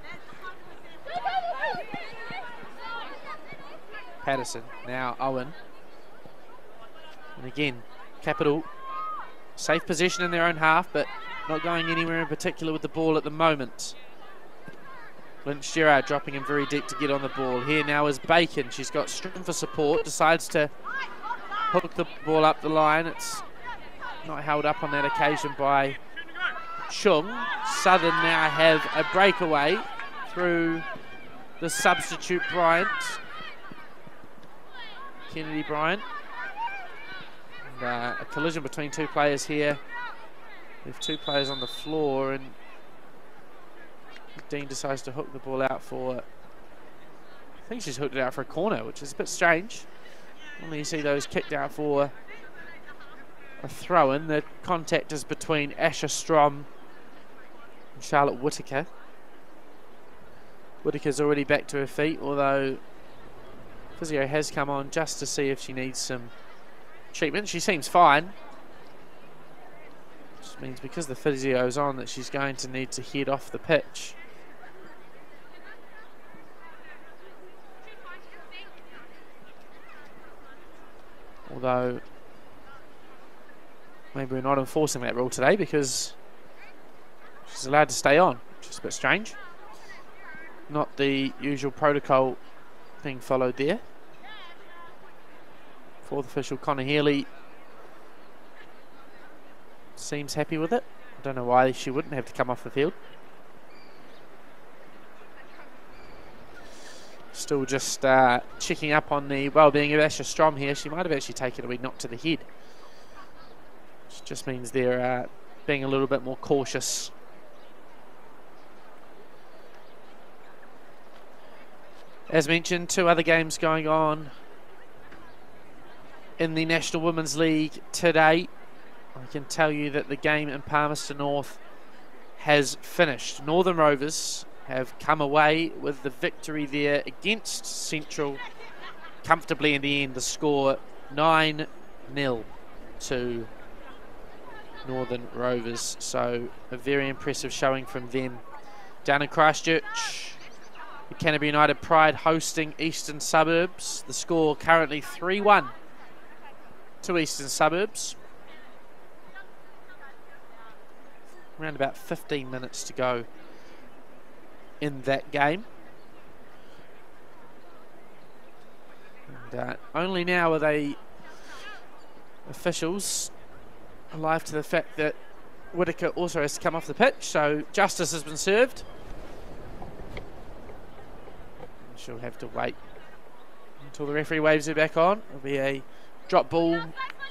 Patterson, now Owen. And again, Capital, safe position in their own half, but not going anywhere in particular with the ball at the moment. Lynch-Gerard dropping him very deep to get on the ball. Here now is Bacon. She's got string for support, decides to hook the ball up the line. It's not held up on that occasion by Chung. Southern now have a breakaway through the substitute Bryant. Kennedy Bryant. And, a collision between two players here. We have two players on the floor, and Dean decides to hook the ball out for, I think she's hooked it out for a corner, which is a bit strange. Normally you see those kicked out for a throw-in. The contact is between Asher Strom and Charlotte Whittaker. Whittaker's already back to her feet, although physio has come on just to see if she needs some treatment. She seems fine. Which means because the physio's on that she's going to need to head off the pitch. Although maybe we're not enforcing that rule today because she's allowed to stay on, which is a bit strange. Not the usual protocol being followed there. Fourth official Connor Healy seems happy with it. I don't know why she wouldn't have to come off the field. Still just checking up on the well-being of Asher Strom here. She might have actually taken a wee knock to the head, which just means they're being a little bit more cautious. As mentioned, 2 other games going on in the National Women's League today. I can tell you that the game in Palmerston North has finished. Northern Rovers have come away with the victory there against Central comfortably in the end. The score 9-0 to Northern Rovers. So a very impressive showing from them. Down in Christchurch, the Canterbury United Pride hosting Eastern Suburbs. The score currently 3-1 to Eastern Suburbs. Around about 15 minutes to go in that game. And only now are they officials alive to the fact that Whittaker also has to come off the pitch, so justice has been served. She'll have to wait until the referee waves her back on. It'll be a drop ball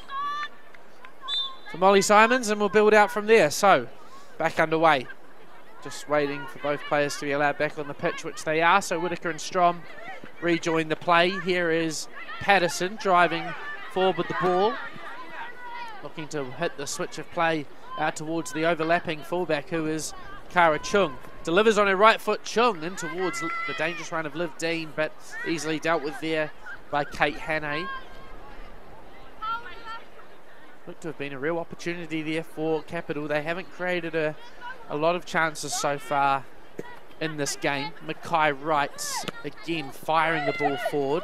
for Molly Simons, and we'll build out from there. So, back underway. Just waiting for both players to be allowed back on the pitch, which they are. So Whittaker and Strom rejoin the play. Here is Patterson driving forward with the ball, looking to hit the switch of play out towards the overlapping fullback, who is Kara Chung. Delivers on her right foot, Chung in towards the dangerous run of Liv Dean, but easily dealt with there by Kate Hannay. Looked to have been a real opportunity there for Capital. They haven't created a lot of chances so far in this game. Mackay Wright again firing the ball forward.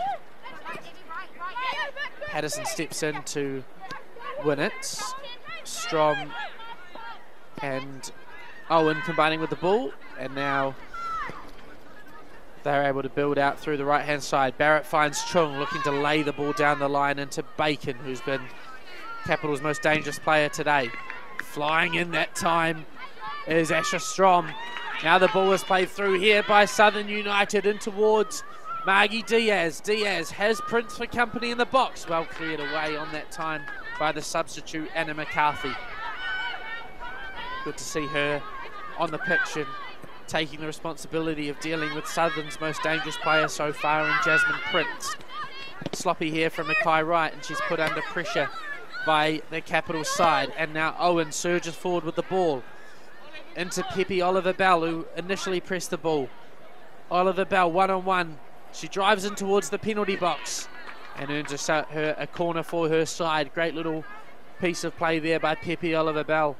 Patterson steps in to win it. Strom and Owen combining with the ball, and now they're able to build out through the right hand side. Barrett finds Chung looking to lay the ball down the line into Bacon, who's been Capital's most dangerous player today. Flying in that time is Asher Strom. Now the ball is played through here by Southern United in towards Margie Diaz. Diaz has Prince for company in the box. Well cleared away on that time by the substitute Anna McCarthy. Good to see her on the pitch and taking the responsibility of dealing with Southern's most dangerous player so far in Jasmine Prince. Sloppy here from Mackay Wright, and she's put under pressure by the Capital side. And now Owen surges forward with the ball into Pepe Oliver Bell, who initially pressed the ball. Oliver Bell one-on-one. She drives in towards the penalty box and earns her a corner for her side. Great little piece of play there by Pepe Oliver Bell.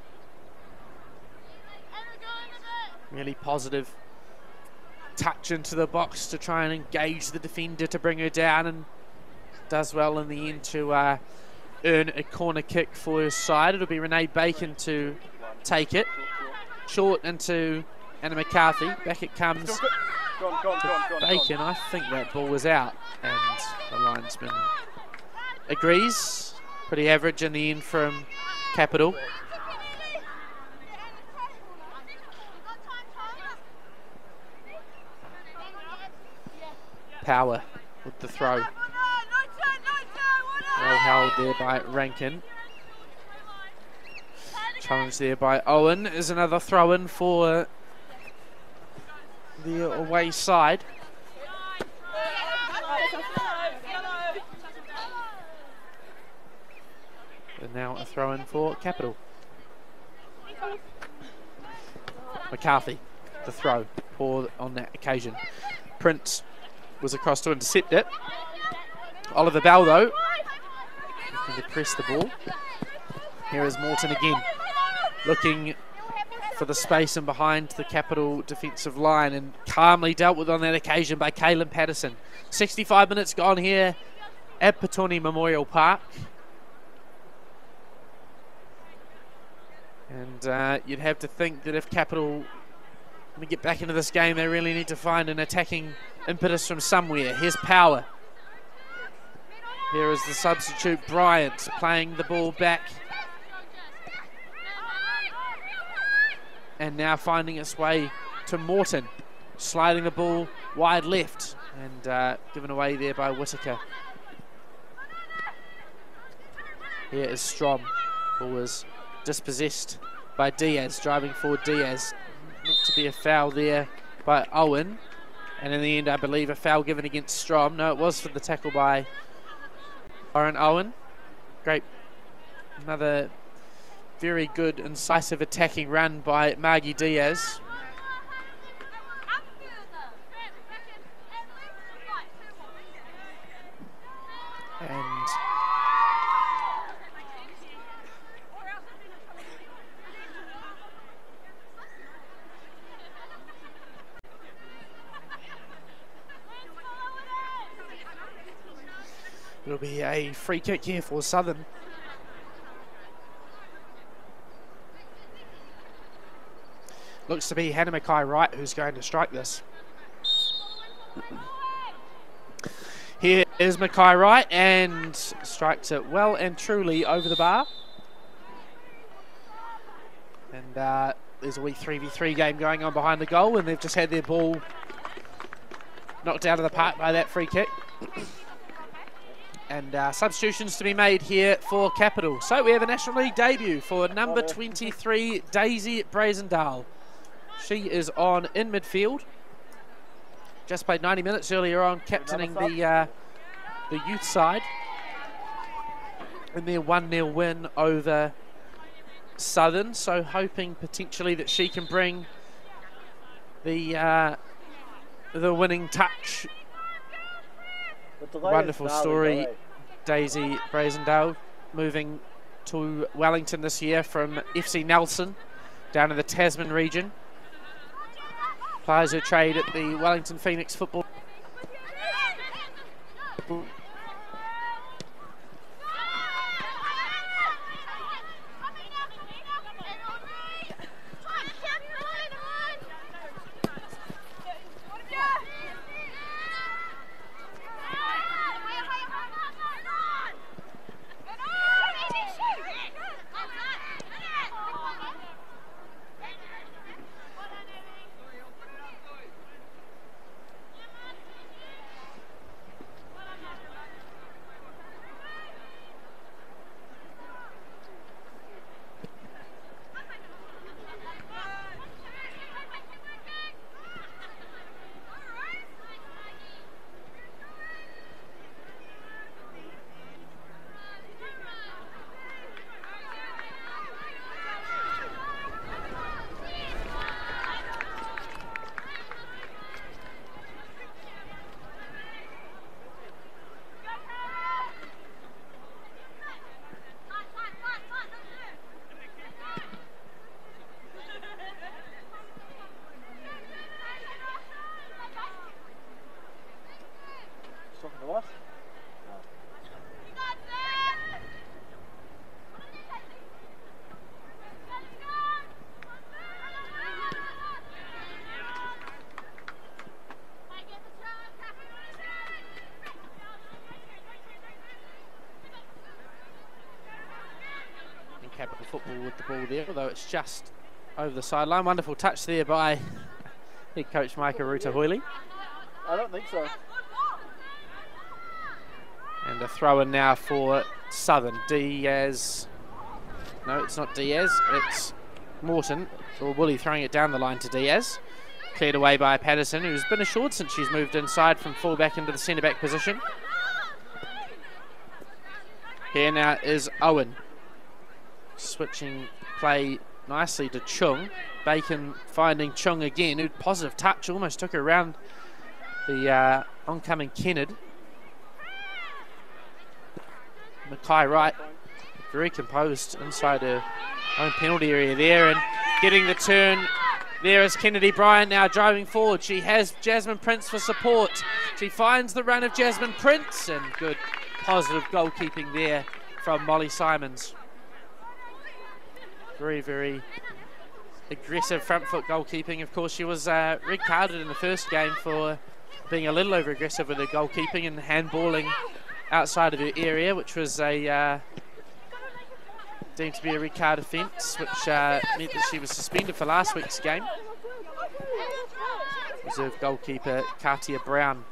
Really positive touch into the box to try and engage the defender to bring her down, and does well in the end to earn a corner kick for her side. It'll be Renee Bacon to take it. Short into Anna McCarthy. Back it comes. Bacon. I think that ball was out, and the linesman agrees. Pretty average in the end from Capital. Power with the throw. Well held there by Rankin. Challenge there by Owen is another throw in for the away side. And now a throw in for Capital. McCarthy, the throw, poor on that occasion. Prince was across to intercept it. Oliver Bell though, looking to press the ball. Here is Morton again, looking for the space and behind the Capital defensive line, and calmly dealt with on that occasion by Kaylin Patterson. 65 minutes gone here at Petone Memorial Park. And you'd have to think that if Capital want to get back into this game, they really need to find an attacking impetus from somewhere. Here's Power. Here is the substitute Bryant playing the ball back. And now finding its way to Morton, sliding the ball wide left and given away there by Whittaker. Here is Strom. Ball is dispossessed by Diaz, driving forward Diaz. Meant to be a foul there by Owen. And in the end, I believe a foul given against Strom. No, it was for the tackle by Aaron Owen. Great. Another very good, incisive attacking run by Margie Diaz. And it'll be a free kick here for Southern. Looks to be Hannah Mackay-Wright who's going to strike this. Here is Mackay-Wright and strikes it well and truly over the bar. And there's a wee 3v3 game going on behind the goal, and they've just had their ball knocked out of the park by that free kick. And substitutions to be made here for Capital. So we have a National League debut for number 23, Daisy Brazendale. She is on in midfield. Just played 90 minutes earlier on, captaining the youth side in their 1-0 win over Southern. So hoping potentially that she can bring the winning touch. Wonderful story, Daisy Brazendale, moving to Wellington this year from FC Nelson down in the Tasman region. Plies her trade at the Wellington Phoenix Football. Capital Football with the ball there, although it's just over the sideline. Wonderful touch there by head coach Micah Ruta-Hoyle. I don't think so. And a throw in now for Southern. Diaz. No, it's not Diaz, it's Morton. Or Woolley throwing it down the line to Diaz. Cleared away by Patterson, who's been assured since she's moved inside from full-back into the centre-back position. Here now is Owen. Switching play nicely to Chung. Bacon finding Chung again, who positive touch, almost took her around the oncoming Kennard. Mackay-Wright very composed inside her own penalty area there, and getting the turn. There is Kennedy Bryant now driving forward. She has Jasmine Prince for support. She finds the run of Jasmine Prince, and good positive goalkeeping there from Molly Simons. Very, very aggressive front foot goalkeeping. Of course, she was red carded in the first game for being a little over aggressive with her goalkeeping and handballing outside of her area, which was a deemed to be a red card offence, which meant that she was suspended for last week's game. Reserve goalkeeper Katia Brown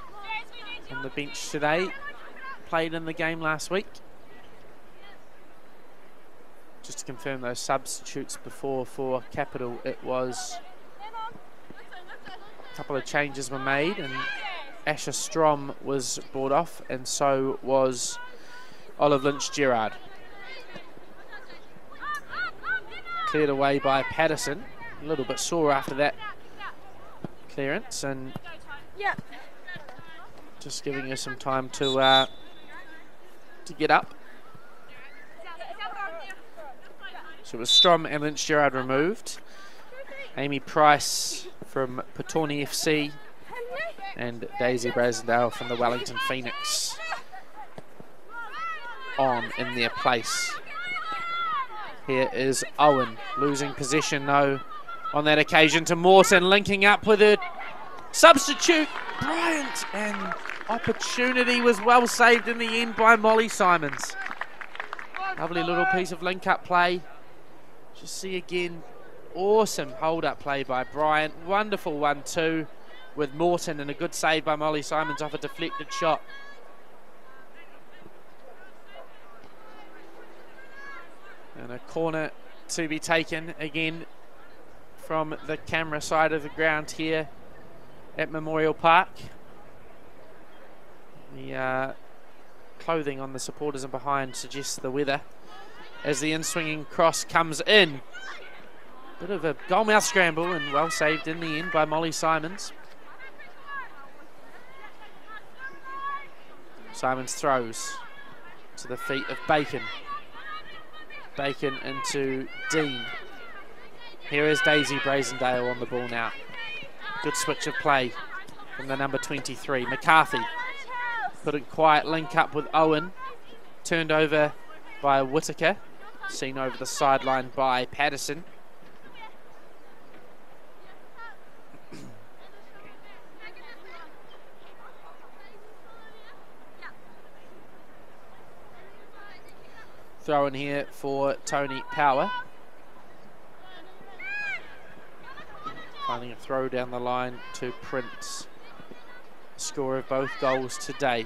on the bench today, played in the game last week. Just to confirm those substitutes before for Capital, it was a couple of changes were made, and Asher Strom was brought off, and so was Olive Lynch-Gerard. Cleared away by Patterson. A little bit sore after that clearance, and just giving her some time to get up. So it was Strom and Lynch-Gerard removed. Amy Price from Petone FC and Daisy Brasendale from the Wellington Phoenix on in their place. Here is Owen losing possession though on that occasion to Morton, linking up with a substitute Bryant, and opportunity was well saved in the end by Molly Simons. Lovely little piece of link-up play. Just see again, awesome hold-up play by Bryant. Wonderful 1-2 with Morton, and a good save by Molly Simons off a deflected shot. And a corner to be taken again from the camera side of the ground here at Memorial Park. The clothing on the supporters and behind suggests the weather as the in-swinging cross comes in. Bit of a goalmouth scramble, and well saved in the end by Molly Simons. Simons throws to the feet of Bacon. Bacon into Dean. Here is Daisy Brasendale on the ball now. Good switch of play from the number 23. McCarthy couldn't quite link up with Owen. Turned over by Whittaker. Seen over the sideline by Patterson. Throw in here for Tony Power. Finding a throw down the line to Prince. Score of both goals today.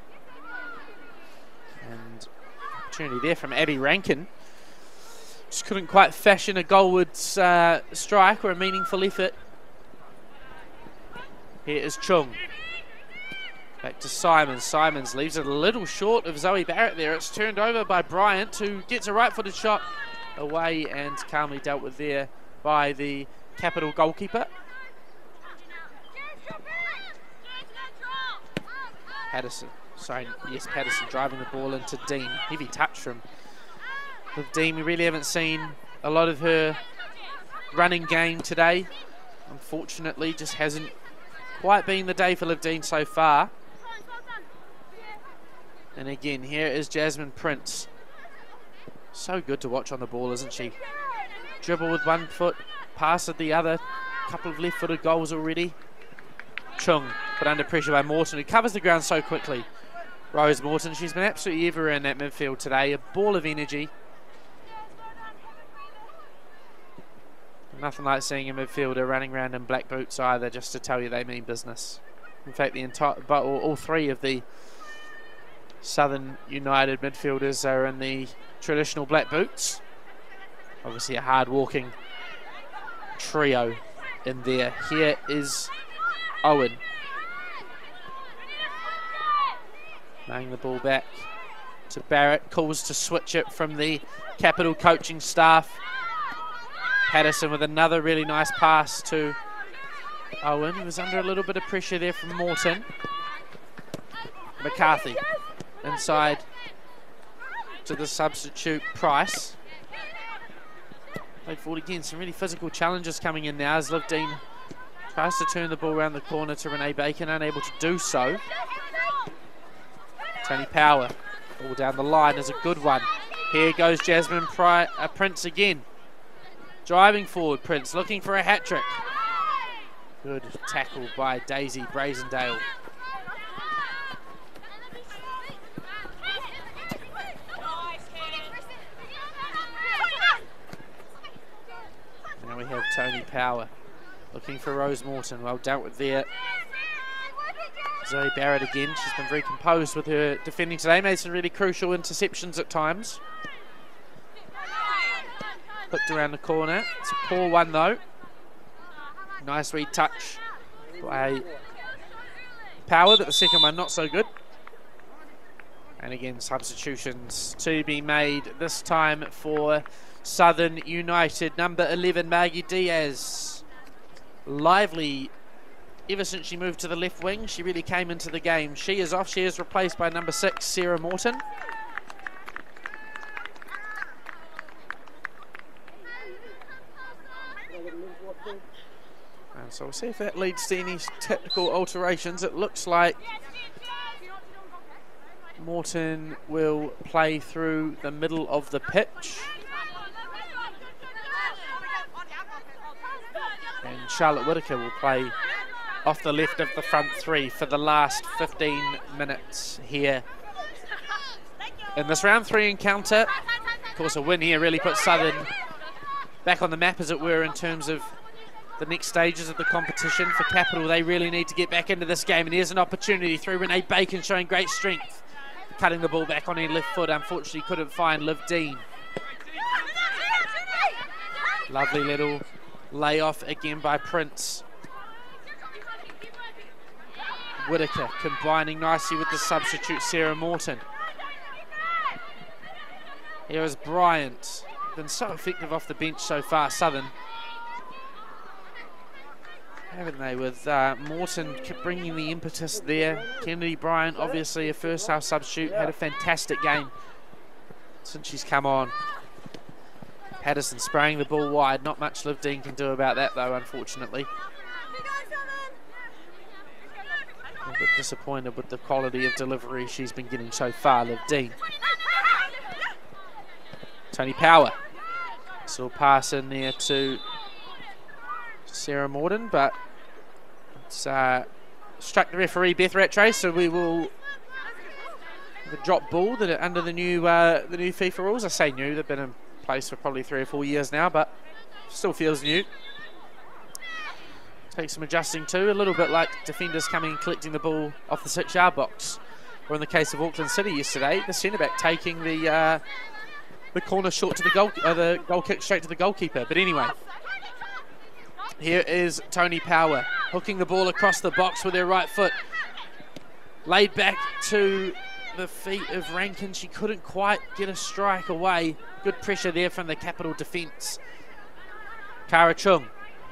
And opportunity there from Abby Rankin. Just couldn't quite fashion a goalward strike or a meaningful effort. Here is Chung. Back to Simons. Simons leaves it a little short of Zoe Barrett there. It's turned over by Bryant, who gets a right-footed shot away and calmly dealt with there by the Capital goalkeeper. Patterson. Patterson driving the ball into Dean. Heavy touch from Liv Dean. We really haven't seen a lot of her running game today. Unfortunately, just hasn't quite been the day for Liv Dean so far. And again, here is Jasmine Prince. So good to watch on the ball, isn't she? Dribble with one foot, pass with the other. Couple of left-footed goals already. Chung put under pressure by Morton, who covers the ground so quickly. Rose Morton, she's been absolutely everywhere in that midfield today. A ball of energy. Nothing like seeing a midfielder running around in black boots either, just to tell you they mean business. In fact, the entire, all three of the Southern United midfielders are in the traditional black boots. Obviously a hard-walking trio in there. Here is Owen. Laying the ball back to Barrett. Calls to switch it from the Capital coaching staff. Patterson with another really nice pass to Owen. He was under a little bit of pressure there from Morton. McCarthy inside to the substitute Price. Played forward again. Some really physical challenges coming in now as Liv Dean tries to turn the ball around the corner to Renee Bacon, unable to do so. Tony Power, ball down the line is a good one. Here goes Jasmine Prince again. Driving forward, Prince looking for a hat-trick. Good tackle by Daisy Brasendale. Now we have Tony Power looking for Rose Morton. Well dealt with there. Zoe Barrett again. She's been very composed with her defending today. Made some really crucial interceptions at times. Hooked around the corner. It's a poor one though. Nice wee touch by Power, but the second one not so good. And again, substitutions to be made this time for Southern United. Number 11, Maggie Diaz. Lively ever since she moved to the left wing. She really came into the game. She is off. She is replaced by number 6, Sarah Morton. And so we'll see if that leads to any tactical alterations. It looks like Morton will play through the middle of the pitch. And Charlotte Whitaker will play off the left of the front three for the last 15 minutes here in this round 3 encounter. Of course, a win here really puts Southern back on the map, as it were, in terms of the next stages of the competition. For Capital, they really need to get back into this game, and here's an opportunity through Renee Bacon, showing great strength, cutting the ball back on her left foot. Unfortunately couldn't find Liv Dean. Lovely little layoff again by Prince. Whitaker combining nicely with the substitute Sarah Morton. Here is Bryant. Been so effective off the bench so far, Southern, haven't they, with Morton bringing the impetus there. Kennedy Bryant, obviously a first half substitute, had a fantastic game since she's come on. Patterson spraying the ball wide. Not much Liv Dean can do about that though, unfortunately. A bit disappointed with the quality of delivery she's been getting so far, Liv Dean. Tony Power. So pass in there to Sarah Morton, but it's struck the referee Beth Rattray, so we will the drop ball that are under the new FIFA rules. I say new, they've been in place for probably 3 or 4 years now, but still feels new. Takes some adjusting too, a little bit like defenders coming and collecting the ball off the 6-yard box, or in the case of Auckland City yesterday, the centre back taking the corner short to the goal kick straight to the goalkeeper. But anyway, here is Tony Power hooking the ball across the box with her right foot, laid back to the feet of Rankin. She couldn't quite get a strike away. Good pressure there from the Capital defence. Kara Chung.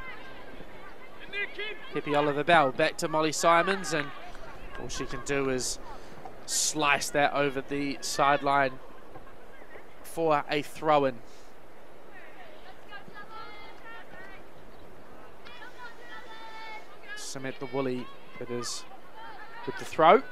Pepe Oliver Bell back to Molly Simons, and all she can do is slice that over the sideline for a throw-in. Samantha Woolley, that is, with the throw.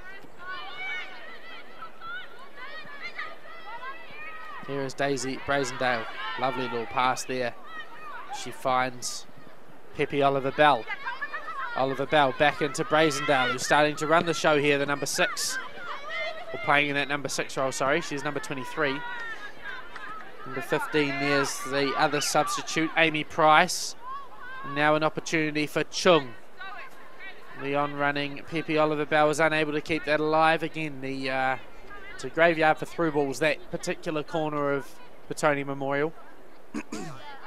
Here is Daisy Brazendale. Lovely little pass there. She finds Pepe Oliver Bell. Oliver Bell back into Brazendale, who's starting to run the show here, the number 6. Or playing in that number 6 role, sorry. She's number 23. Number 15, there's the other substitute, Amy Price. And now an opportunity for Chung. The on-running Pepe Oliver Bell was unable to keep that alive. Again, it's a graveyard for through balls, that particular corner of Petone Memorial. The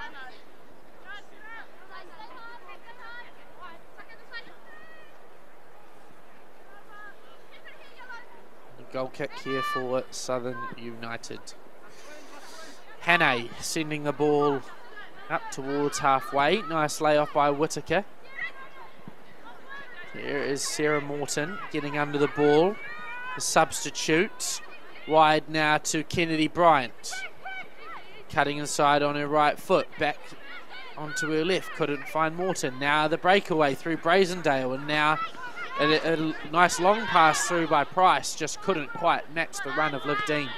goal kick here for Southern United. Hannay sending the ball up towards halfway. Nice layoff by Whitaker. Here is Sarah Morton getting under the ball. The substitute wide now to Kennedy Bryant. Cutting inside on her right foot. Back onto her left. Couldn't find Morton. Now the breakaway through Brazendale. And now a nice long pass through by Price. Just couldn't quite match the run of Liv Dean.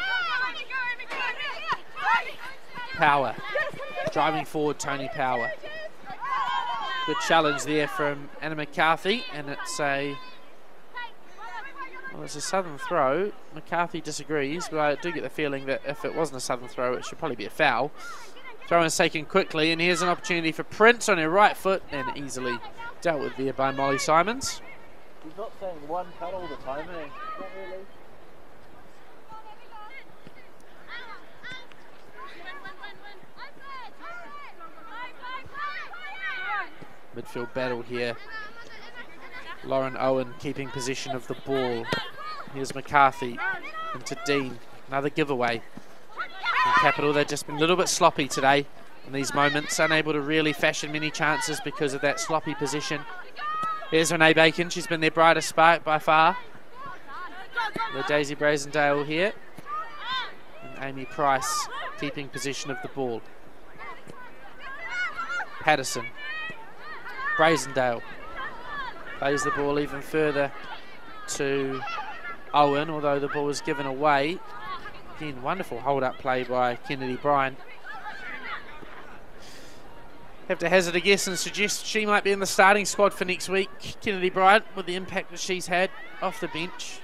Power. Driving forward, Tony Power. Good challenge there from Anna McCarthy, and it's a Southern throw. McCarthy disagrees, but I do get the feeling that if it wasn't a Southern throw, it should probably be a foul. Throw is taken quickly, and here's an opportunity for Prince on her right foot, and easily dealt with there by Molly Simons. He's not saying one cut all the time, eh? Not really. midfield battle here. Lauren Owen keeping possession of the ball. Here's McCarthy into Dean. Another giveaway. And Capital, they've just been a little bit sloppy today in these moments, unable to really fashion many chances because of that sloppy position. Here's Renee Bacon. She's been their brightest spark by far. The Daisy Brazendale here. And Amy Price keeping possession of the ball. Patterson. Brazendale plays the ball even further to Owen, although the ball was given away. Again, wonderful hold-up play by Kennedy Bryan. Have to hazard a guess and suggest she might be in the starting squad for next week. Kennedy Bryan, with the impact that she's had off the bench.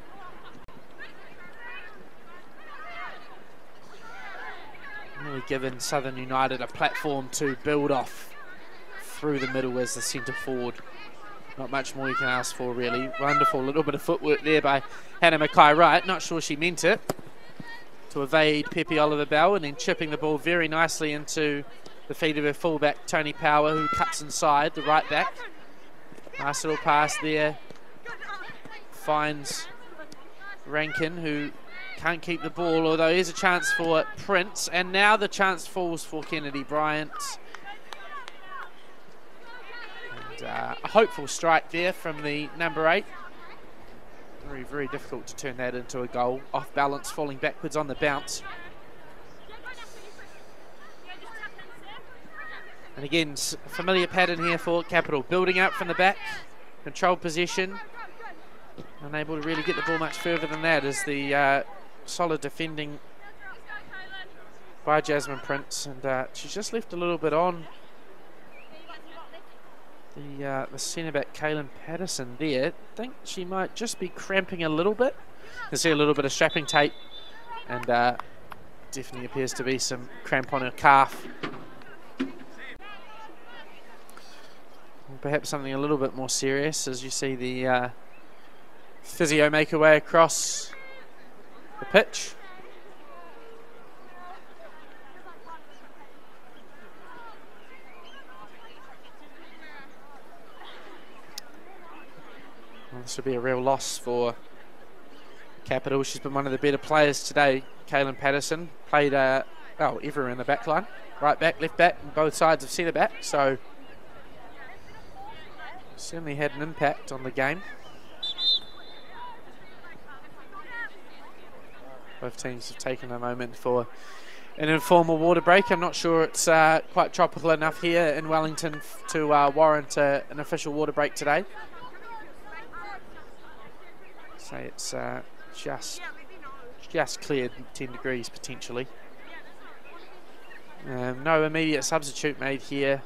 Really given Southern United a platform to build off through the middle as the centre forward. Not much more you can ask for, really. Wonderful little bit of footwork there by Hannah Mackay-Wright. Not sure she meant it. To evade Pepe Oliver-Bell, and then chipping the ball very nicely into the feet of her fullback, Tony Power, who cuts inside, the right back. Nice little pass there. Finds Rankin, who can't keep the ball, although here's a chance for Prince. And now the chance falls for Kennedy Bryant. And a hopeful strike there from the number 8. Very, very difficult to turn that into a goal. Off balance, falling backwards on the bounce. And again, familiar pattern here for Capital. Building up from the back, controlled possession. Unable to really get the ball much further than that as the solid defending by Jasmine Prince. And she's just left a little bit on the centre-back, Kaylin Patterson there. I think she might just be cramping a little bit. You can see a little bit of strapping tape, and definitely appears to be some cramp on her calf. Perhaps something a little bit more serious as you see the physio make her way across the pitch. Well, this would be a real loss for Capital. She's been one of the better players today. Kaylin Patterson played everywhere in the back line. Right back, left back, and both sides of centre back. So certainly had an impact on the game. Both teams have taken a moment for an informal water break. I'm not sure it's quite tropical enough here in Wellington to warrant an official water break today. Say it's just cleared 10 degrees potentially. No immediate substitute made here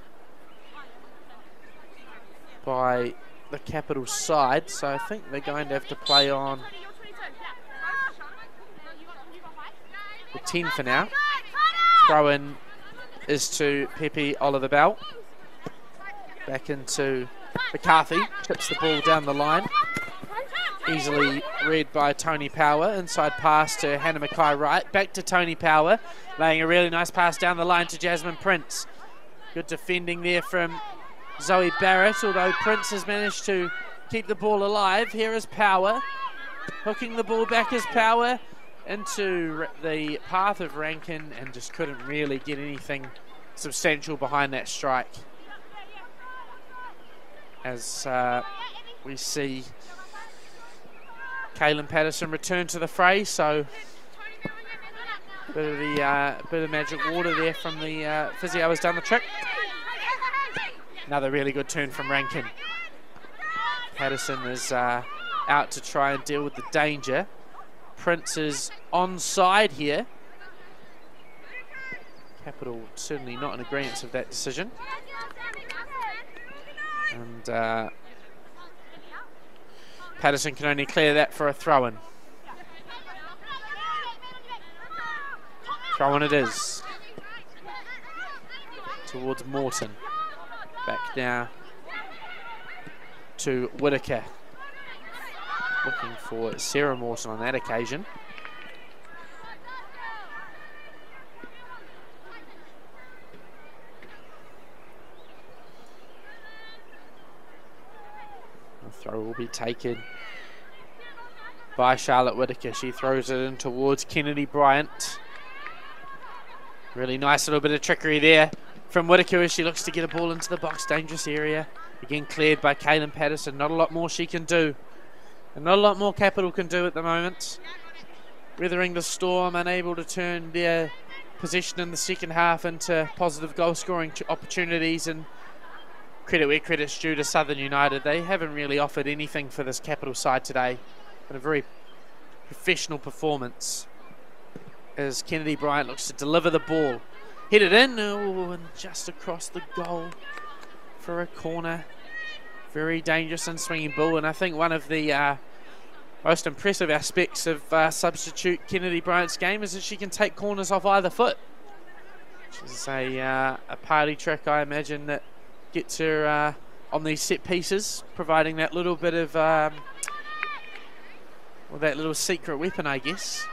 by the Capital side, so I think they're going to have to play on the 10 for now. Throw in is to Pepe Oliver-Bell. Back into McCarthy, chips the ball down the line. Easily read by Tony Power. Inside pass to Hannah Mackay-Wright. Back to Tony Power, laying a really nice pass down the line to Jasmine Prince. Good defending there from Zoe Barrett, although Prince has managed to keep the ball alive. Here is Power, hooking the ball back as Power into the path of Rankin, and just couldn't really get anything substantial behind that strike. As we see Kaylin Patterson return to the fray, so bit of magic water there from the physio has done the trick. Another really good turn from Rankin. Patterson is out to try and deal with the danger. Prince is onside here. Capital certainly not in agreement with that decision. And Patterson can only clear that for a throw-in. Throw-in it is. Towards Morton. Back now to Whitaker. Looking for Sarah Morton on that occasion. The throw will be taken by Charlotte Whittaker. She throws it in towards Kennedy Bryant. Really nice little bit of trickery there from Whittaker as she looks to get a ball into the box. Dangerous area. Again cleared by Kaylin Patterson. Not a lot more she can do. And not a lot more Capital can do at the moment. Weathering the storm, unable to turn their possession in the second half into positive goal scoring opportunities, and credit where credit's due to Southern United. They haven't really offered anything for this Capital side today, but a very professional performance as Kennedy Bryant looks to deliver the ball. Hit it in, and just across the goal for a corner. Very dangerous and swinging ball, and I think one of the most impressive aspects of substitute Kennedy Bryant's game is that she can take corners off either foot. Which is a party trick, I imagine, that gets her on these set pieces, providing that little bit of, well, that little secret weapon, I guess.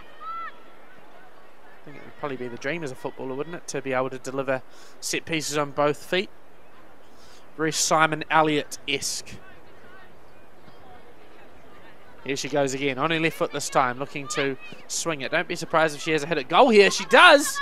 I think it would probably be the dream as a footballer, wouldn't it, to be able to deliver set pieces on both feet. Very Simon Elliott-esque. Here she goes again, on her left foot this time, looking to swing it. Don't be surprised if she has a hit at goal here. She does!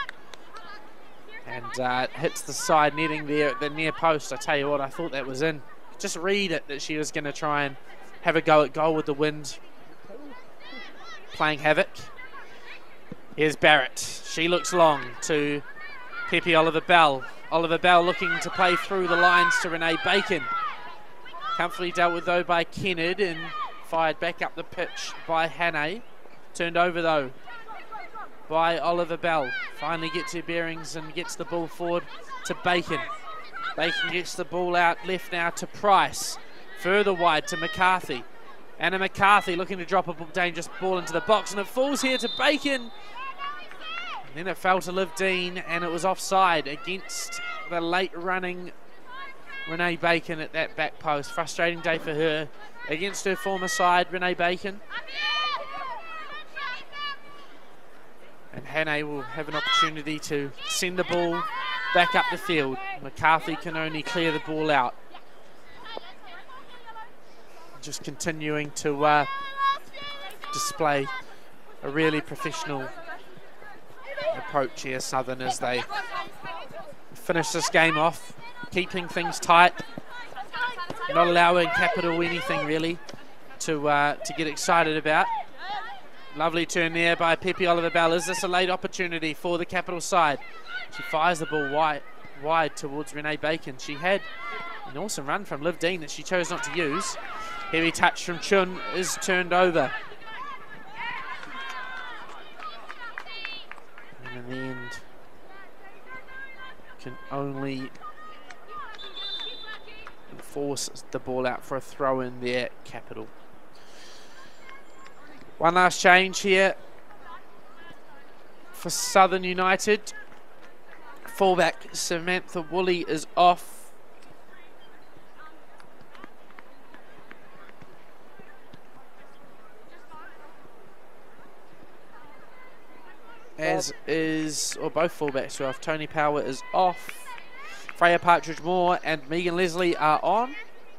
And hits the side netting there at the near post. I tell you what, I thought that was in. Just read it that she was going to try and have a go at goal with the wind playing havoc. Here's Barrett. She looks long to Pepe Oliver-Bell. Oliver-Bell looking to play through the lines to Renee Bacon. Comfortably dealt with though by Kennard and fired back up the pitch by Hannay. Turned over though by Oliver-Bell. Finally gets her bearings and gets the ball forward to Bacon. Bacon gets the ball out left now to Price. Further wide to McCarthy. Anna McCarthy looking to drop a dangerous ball into the box, and it falls here to Bacon. And then it fell to Liv Dean, and it was offside against the late running Renee Bacon at that back post. Frustrating day for her against her former side, Renee Bacon. And Hannay will have an opportunity to send the ball back up the field. McCarthy can only clear the ball out. Just continuing to display a really professional approach here, Southern, as they finish this game off, keeping things tight, not allowing Capital anything really to get excited about. Lovely turn there by Pepe Oliver-Bell. Is this a late opportunity for the Capital side? She fires the ball wide towards Renee Bacon. She had an awesome run from Liv Dean that she chose not to use. Heavy touch from Chun is turned over. And in the end, can only force the ball out for a throw in there, Capital. One last change here for Southern United. Fullback Samantha Woolley is off. As is, or both fullbacks are off. Tony Power is off. Freya Partridge-Moore and Megan Leslie are on.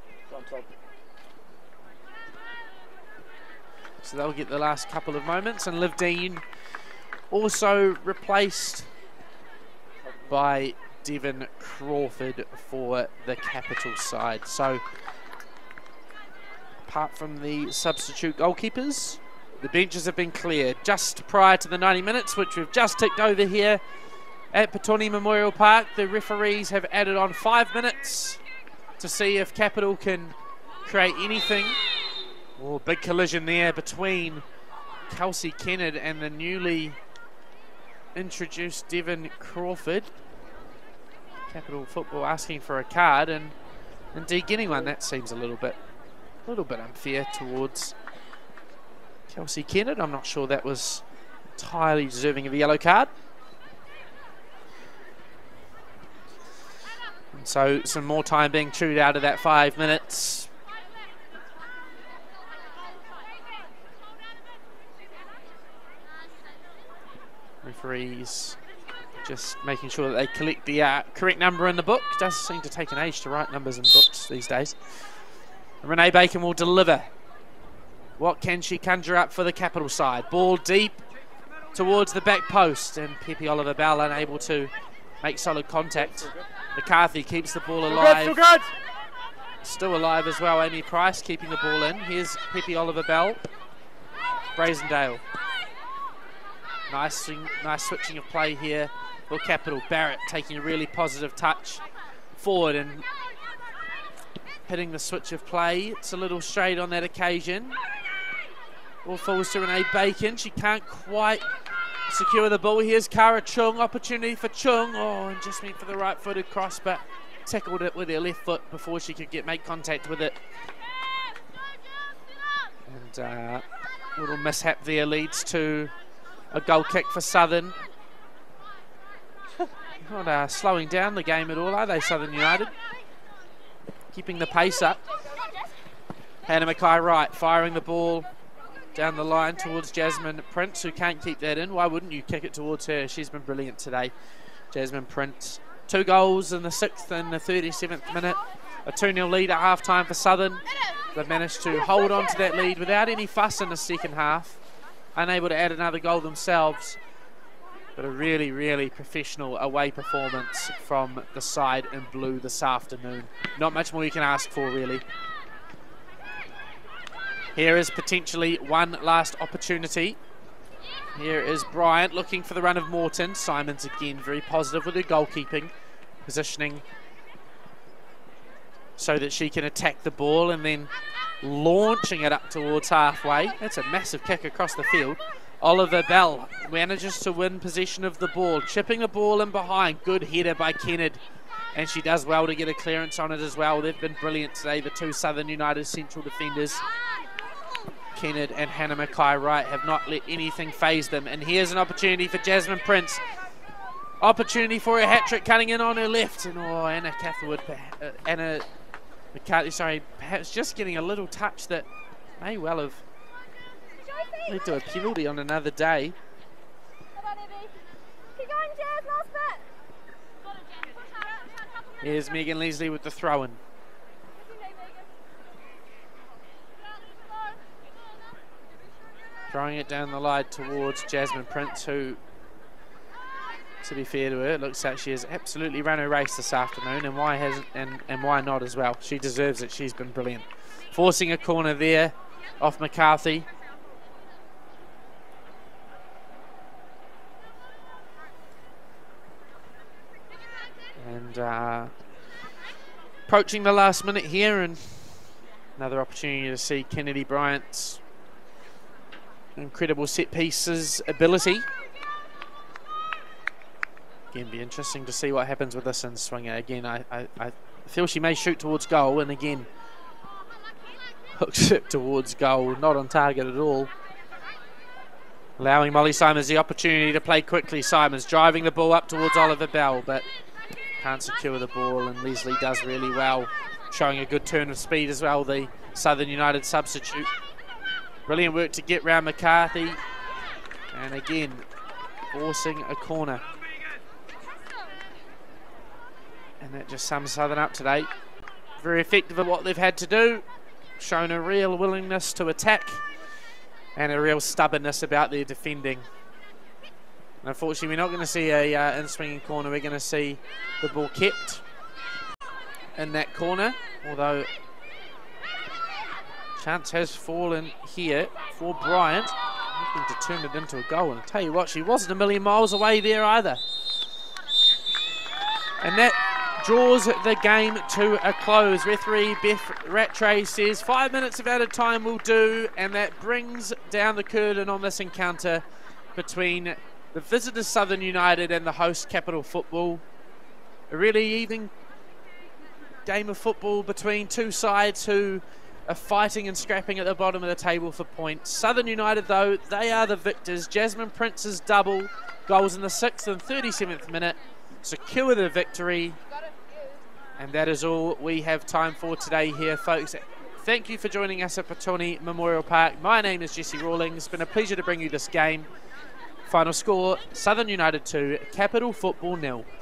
So they'll get the last couple of moments. And Liv Dean also replaced by Devon Crawford for the Capital side. So apart from the substitute goalkeepers, the benches have been cleared just prior to the 90 minutes, which we've just ticked over here at Petone Memorial Park. The referees have added on 5 minutes to see if Capital can create anything. Oh, big collision there between Kelsey Kennard and the newly introduced Devon Crawford. Capital Football asking for a card and indeed getting one. That seems a little bit unfair towards Kelsey Kennard. I'm not sure that was entirely deserving of a yellow card. And so some more time being chewed out of that 5 minutes. Referees just making sure that they collect the correct number in the book. Does seem to take an age to write numbers in books these days. Renee Bacon will deliver. What can she conjure up for the Capital side? Ball deep towards the back post, and Pepe Oliver Bell unable to make solid contact. McCarthy keeps the ball alive. Still good. Still alive as well, Amy Price keeping the ball in. Here's Pepe Oliver Bell. Brazendale. Nice switching of play here for Capital. Barrett taking a really positive touch forward and hitting the switch of play. It's a little straight on that occasion. Ball falls to Renee Bacon. She can't quite secure the ball. Here's Kara Chung. Opportunity for Chung. Oh, and just went for the right-footed cross, but tackled it with her left foot before she could make contact with it. And a little mishap there leads to a goal kick for Southern. Not slowing down the game at all, are they, Southern United? Keeping the pace up. Hannah Mackay-Wright firing the ball down the line towards Jasmine Prince, who can't keep that in. Why wouldn't you kick it towards her? She's been brilliant today, Jasmine Prince. 2 goals in the 6th and the 37th minute. A 2-0 lead at half-time for Southern. They've managed to hold on to that lead without any fuss in the second half. Unable to add another goal themselves. But a really, really professional away performance from the side in blue this afternoon. Not much more you can ask for, really. Here is potentially one last opportunity. Here is Bryant looking for the run of Morton. Simons again very positive with her goalkeeping, positioning so that she can attack the ball and then launching it up towards halfway. That's a massive kick across the field. Oliver Bell manages to win possession of the ball, chipping the ball in behind. Good header by Kennard, and she does well to get a clearance on it as well. They've been brilliant today, the 2 Southern United central defenders. Kennard and Hannah Mackay-Wright have not let anything faze them. And here's an opportunity for Jasmine Prince. Opportunity for a hat-trick cutting in on her left. And Anna Catherwood, Anna McCarthy, sorry, perhaps just getting a little touch that may well have led to a penalty on another day. Here's Megan Leslie with the throw-in. Throwing it down the line towards Jasmine Prince, who, to be fair to her, it looks like she has absolutely run her race this afternoon, and why not as well. She deserves it. She's been brilliant. Forcing a corner there off McCarthy. And approaching the last minute here, and another opportunity to see Kennedy Bryant's incredible set pieces ability. Again, be interesting to see what happens with this in swinger. Again, I feel she may shoot towards goal, and again hooks it towards goal, not on target at all. Allowing Molly Simons the opportunity to play quickly. Simons driving the ball up towards Oliver Bell, but can't secure the ball, and Leslie does really well, showing a good turn of speed as well, the Southern United substitute. Brilliant work to get round McCarthy, and again forcing a corner. And that just sums Southern up today. Very effective at what they've had to do, shown a real willingness to attack and a real stubbornness about their defending. Unfortunately, we're not going to see a in-swinging corner. We're going to see the ball kept in that corner, although chance has fallen here for Bryant, looking to turn it into a goal. And I'll tell you what, she wasn't a million miles away there either. And that draws the game to a close. Referee Beth Rattray says 5 minutes of added time will do, and that brings down the curtain on this encounter between the visitors Southern United and the host Capital Football. A really even game of football between two sides who are fighting and scrapping at the bottom of the table for points. Southern United, though, they are the victors. Jasmine Prince's double, goals in the 6th and 37th minute, secure the victory. And that is all we have time for today here, folks. Thank you for joining us at Petone Memorial Park. My name is Jesse Rawlings. It's been a pleasure to bring you this game. Final score, Southern United 2, Capital Football 0.